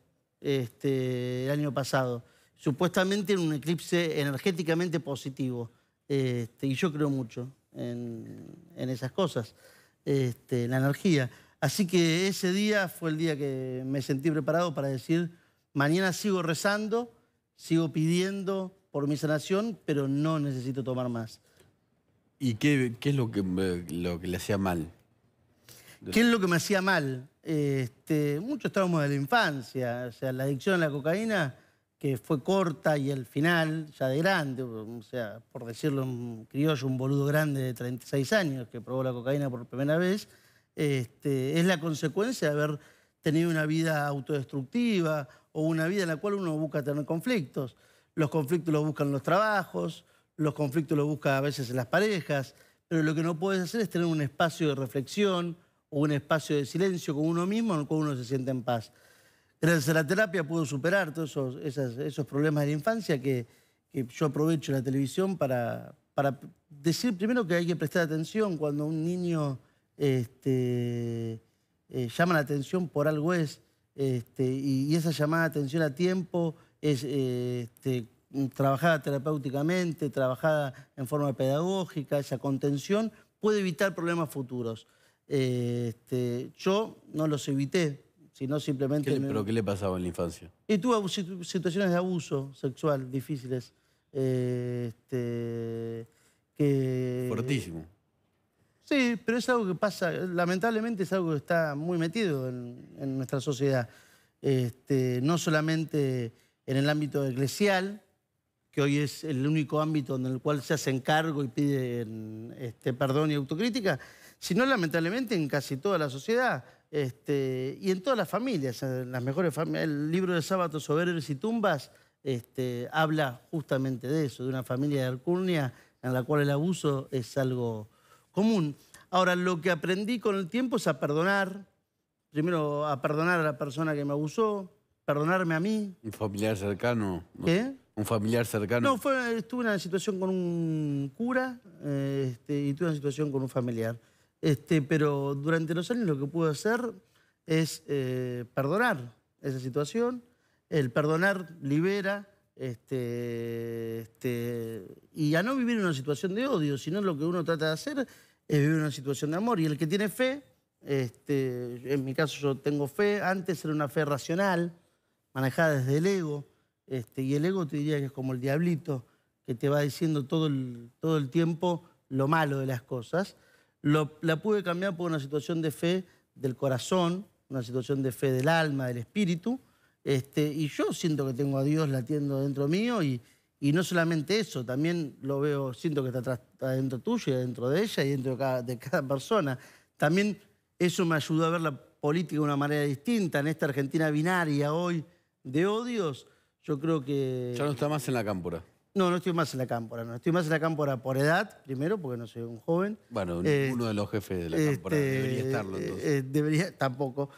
[SPEAKER 21] el año pasado. Supuestamente era un eclipse energéticamente positivo. Y yo creo mucho en esas cosas, en la energía. Así que ese día fue el día que me sentí preparado para decir, mañana sigo rezando, sigo pidiendo por mi sanación, pero no necesito tomar más.
[SPEAKER 1] ¿Y qué es lo que le hacía mal?
[SPEAKER 21] ¿Qué es lo que me hacía mal? Muchos traumas de la infancia. O sea, la adicción a la cocaína, que fue corta, y el final, ya de grande, o sea, por decirlo en criollo, un boludo grande de 36 años que probó la cocaína por primera vez, es la consecuencia de haber tenido una vida autodestructiva o una vida en la cual uno busca tener conflictos. Los conflictos los buscan los trabajos, los conflictos los busca a veces en las parejas, pero lo que no puedes hacer es tener un espacio de reflexión o un espacio de silencio con uno mismo en el cual uno se siente en paz. Gracias a la terapia puedo superar todos esos problemas de la infancia que yo aprovecho la televisión para decir primero que hay que prestar atención cuando un niño llama la atención por algo y esa llamada de atención a tiempo es trabajada terapéuticamente, trabajada en forma pedagógica, esa contención puede evitar problemas futuros. Yo no los evité, sino simplemente...
[SPEAKER 1] ¿Pero qué le pasaba en la infancia?
[SPEAKER 21] Y tuve situaciones de abuso sexual difíciles.
[SPEAKER 1] Fuertísimo.
[SPEAKER 21] Sí, pero es algo que pasa, lamentablemente es algo que está muy metido en nuestra sociedad. No solamente en el ámbito eclesial, que hoy es el único ámbito en el cual se hacen cargo y piden perdón y autocrítica, sino lamentablemente en casi toda la sociedad y en todas las familias, en las mejores familias. El libro de Sábatos, Soberbios y Tumbas habla justamente de eso, de una familia de alcurnia en la cual el abuso es algo común. Ahora, lo que aprendí con el tiempo es a perdonar. Primero, a perdonar a la persona que me abusó, perdonarme a mí.
[SPEAKER 1] ¿Un familiar cercano?
[SPEAKER 21] ¿Qué?
[SPEAKER 1] ¿Un familiar cercano?
[SPEAKER 21] No, estuve en una situación con un cura y tuve una situación con un familiar. Pero durante los años lo que pude hacer es perdonar esa situación. El perdonar libera y a no vivir en una situación de odio, sino lo que uno trata de hacer es vivir en una situación de amor. Y el que tiene fe, en mi caso yo tengo fe, antes era una fe racional, manejada desde el ego, y el ego te diría que es como el diablito, que te va diciendo todo el tiempo lo malo de las cosas. La pude cambiar por una situación de fe del corazón, una situación de fe del alma, del espíritu, y yo siento que tengo a Dios latiendo dentro mío y no solamente eso, también lo veo, siento que está dentro tuyo y dentro de ella y dentro de cada persona. También eso me ayudó a ver la política de una manera distinta. En esta Argentina binaria hoy de odios, yo creo que...
[SPEAKER 1] Ya no está más en la cámpora.
[SPEAKER 21] No, no estoy más en la cámpora, no. Estoy más en la cámpora por edad, primero, porque no soy un joven.
[SPEAKER 1] Bueno, ninguno de los jefes de la cámpora debería estarlo, entonces.
[SPEAKER 21] Debería, tampoco.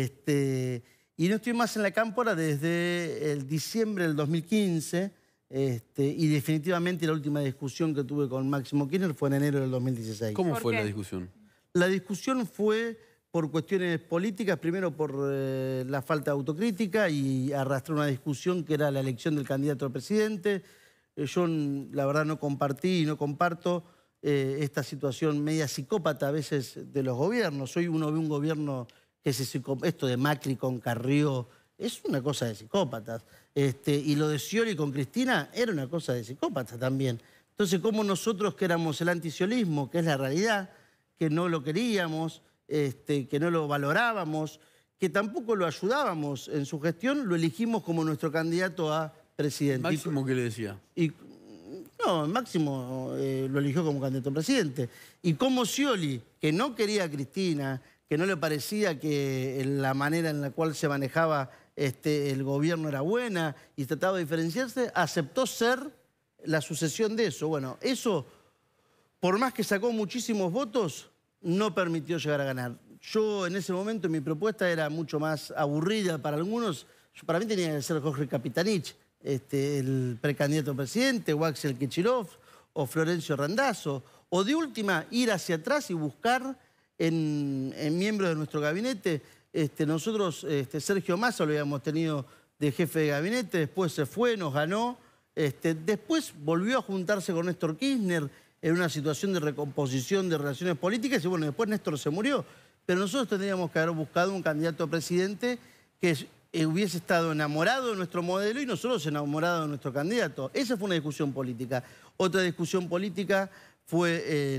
[SPEAKER 21] Y no estoy más en la cámpora desde el diciembre del 2015, y definitivamente la última discusión que tuve con Máximo Kirchner fue en enero del 2016.
[SPEAKER 1] ¿Cómo fue la discusión?
[SPEAKER 21] La discusión fue por cuestiones políticas, primero por la falta de autocrítica y arrastró una discusión que era la elección del candidato a presidente. Yo, la verdad, no compartí y no comparto esta situación media psicópata a veces de los gobiernos. Hoy uno ve un gobierno que esto de Macri con Carrió es una cosa de psicópatas. Y lo de Scioli con Cristina era una cosa de psicópatas también. Entonces, como nosotros que éramos el antisciolismo, que es la realidad, que no lo queríamos, que no lo valorábamos, que tampoco lo ayudábamos en su gestión, lo elegimos como nuestro candidato a presidente.
[SPEAKER 1] ¿Máximo qué le decía?
[SPEAKER 21] No, Máximo lo eligió como candidato a presidente. Y como Scioli, que no quería a Cristina, que no le parecía que la manera en la cual se manejaba el gobierno era buena y trataba de diferenciarse, aceptó ser la sucesión de eso. Bueno, eso, por más que sacó muchísimos votos, no permitió llegar a ganar. Yo en ese momento mi propuesta era mucho más aburrida para algunos. Para mí tenía que ser Jorge Capitanich, el precandidato a presidente, o Axel Kicillof, o Florencio Randazzo. O de última, ir hacia atrás y buscar en miembros de nuestro gabinete. Nosotros, Sergio Massa lo habíamos tenido de jefe de gabinete, después se fue, nos ganó. Después volvió a juntarse con Néstor Kirchner en una situación de recomposición de relaciones políticas y bueno, después Néstor se murió. Pero nosotros tendríamos que haber buscado un candidato a presidente que hubiese estado enamorado de nuestro modelo y nosotros enamorados de nuestro candidato. Esa fue una discusión política. Otra discusión política fue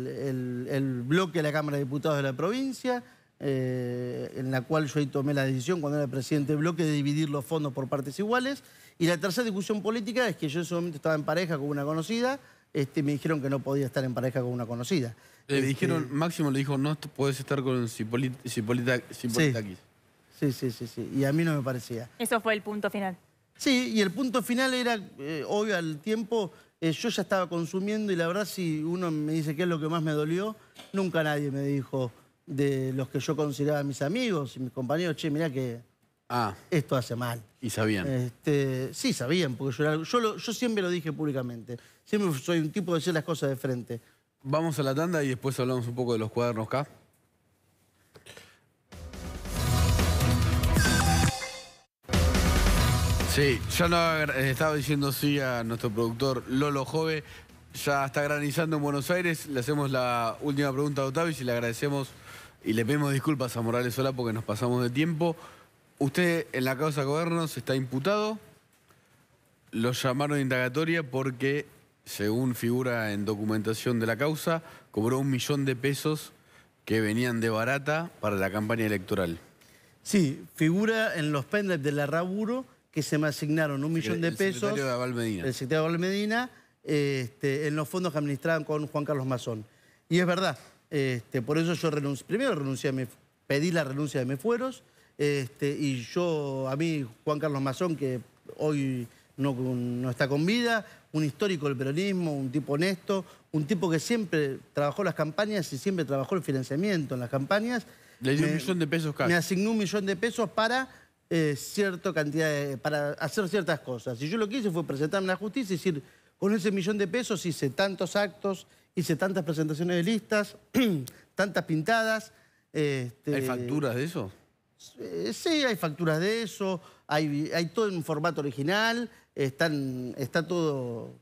[SPEAKER 21] el bloque de la Cámara de Diputados de la provincia, en la cual yo ahí tomé la decisión cuando era presidente del bloque de dividir los fondos por partes iguales. Y la tercera discusión política es que yo en ese momento estaba en pareja con una conocida, me dijeron que no podía estar en pareja con una conocida.
[SPEAKER 1] Le dijeron, Máximo le dijo, no puedes estar con Cipolitakis.
[SPEAKER 21] Sí. Y a mí no me parecía.
[SPEAKER 2] Eso fue el punto final.
[SPEAKER 21] Sí, y el punto final era, obvio, al tiempo, yo ya estaba consumiendo y la verdad si uno me dice qué es lo que más me dolió, nunca nadie me dijo de los que yo consideraba mis amigos y mis compañeros, che, mirá que esto hace mal.
[SPEAKER 1] ¿Y sabían?
[SPEAKER 21] Sí, sabían, porque yo siempre lo dije públicamente. Siempre soy un tipo de decir las cosas de frente.
[SPEAKER 1] Vamos a la tanda y después hablamos un poco de los cuadernos K. Sí, ya nos estaba diciendo sí a nuestro productor Lolo Jove. Ya está granizando en Buenos Aires. Le hacemos la última pregunta a Otavis y le agradecemos y le pedimos disculpas a Morales Solá porque nos pasamos de tiempo. Usted en la causa Cuadernos está imputado. Lo llamaron de indagatoria porque, según figura en documentación de la causa, cobró 1 millón de pesos que venían de barata para la campaña electoral.
[SPEAKER 21] Sí, figura en los pendrives de la Raburo que se me asignaron 1 millón de pesos.
[SPEAKER 1] El secretario de Abal Medina.
[SPEAKER 21] El secretario de Abal Medina, en los fondos que administraban con Juan Carlos Mazón. Y es verdad, por eso yo renuncié. Primero pedí la renuncia de mis fueros, y a mí, Juan Carlos Mazón, que hoy no está con vida, un histórico del peronismo, un tipo honesto, un tipo que siempre trabajó las campañas y siempre trabajó el financiamiento en las campañas.
[SPEAKER 1] Le dio 1 millón de pesos cada.
[SPEAKER 21] Me asignó 1 millón de pesos para cierta cantidad para hacer ciertas cosas. Y yo lo que hice fue presentarme a la justicia y decir, con ese 1 millón de pesos hice tantos actos, hice tantas presentaciones de listas, tantas pintadas.
[SPEAKER 1] ¿Hay facturas de eso?
[SPEAKER 21] Sí, hay facturas de eso, hay todo en formato original, está todo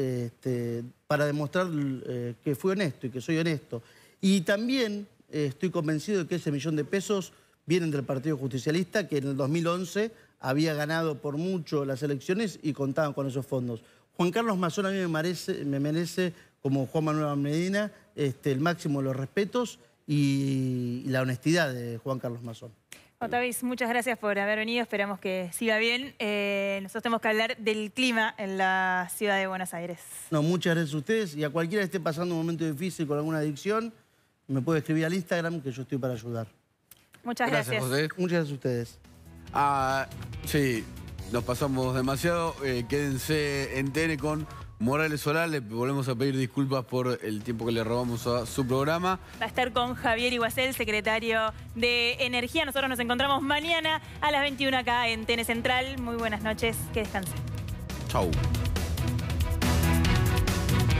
[SPEAKER 21] para demostrar que fui honesto y que soy honesto. Y también estoy convencido de que ese 1 millón de pesos vienen del Partido Justicialista, que en el 2011 había ganado por mucho las elecciones y contaban con esos fondos. Juan Carlos Mazón a mí me merece, como Juan Manuel Medina, el máximo de los respetos y la honestidad de Juan Carlos Mazón.
[SPEAKER 2] Otavis, muchas gracias por haber venido, esperamos que siga bien. Nosotros tenemos que hablar del clima en la ciudad de Buenos Aires.
[SPEAKER 21] No, muchas gracias a ustedes y a cualquiera que esté pasando un momento difícil con alguna adicción, me puede escribir al Instagram que yo estoy para ayudar.
[SPEAKER 2] Muchas gracias.
[SPEAKER 1] José.
[SPEAKER 21] Muchas gracias a ustedes.
[SPEAKER 1] Sí, nos pasamos demasiado. Quédense en TN con Morales Solá. Le volvemos a pedir disculpas por el tiempo que le robamos a su programa.
[SPEAKER 2] Va a estar con Javier Iguacel, secretario de Energía. Nosotros nos encontramos mañana a las 21 acá en TN Central. Muy buenas noches, que descansen.
[SPEAKER 1] Chau.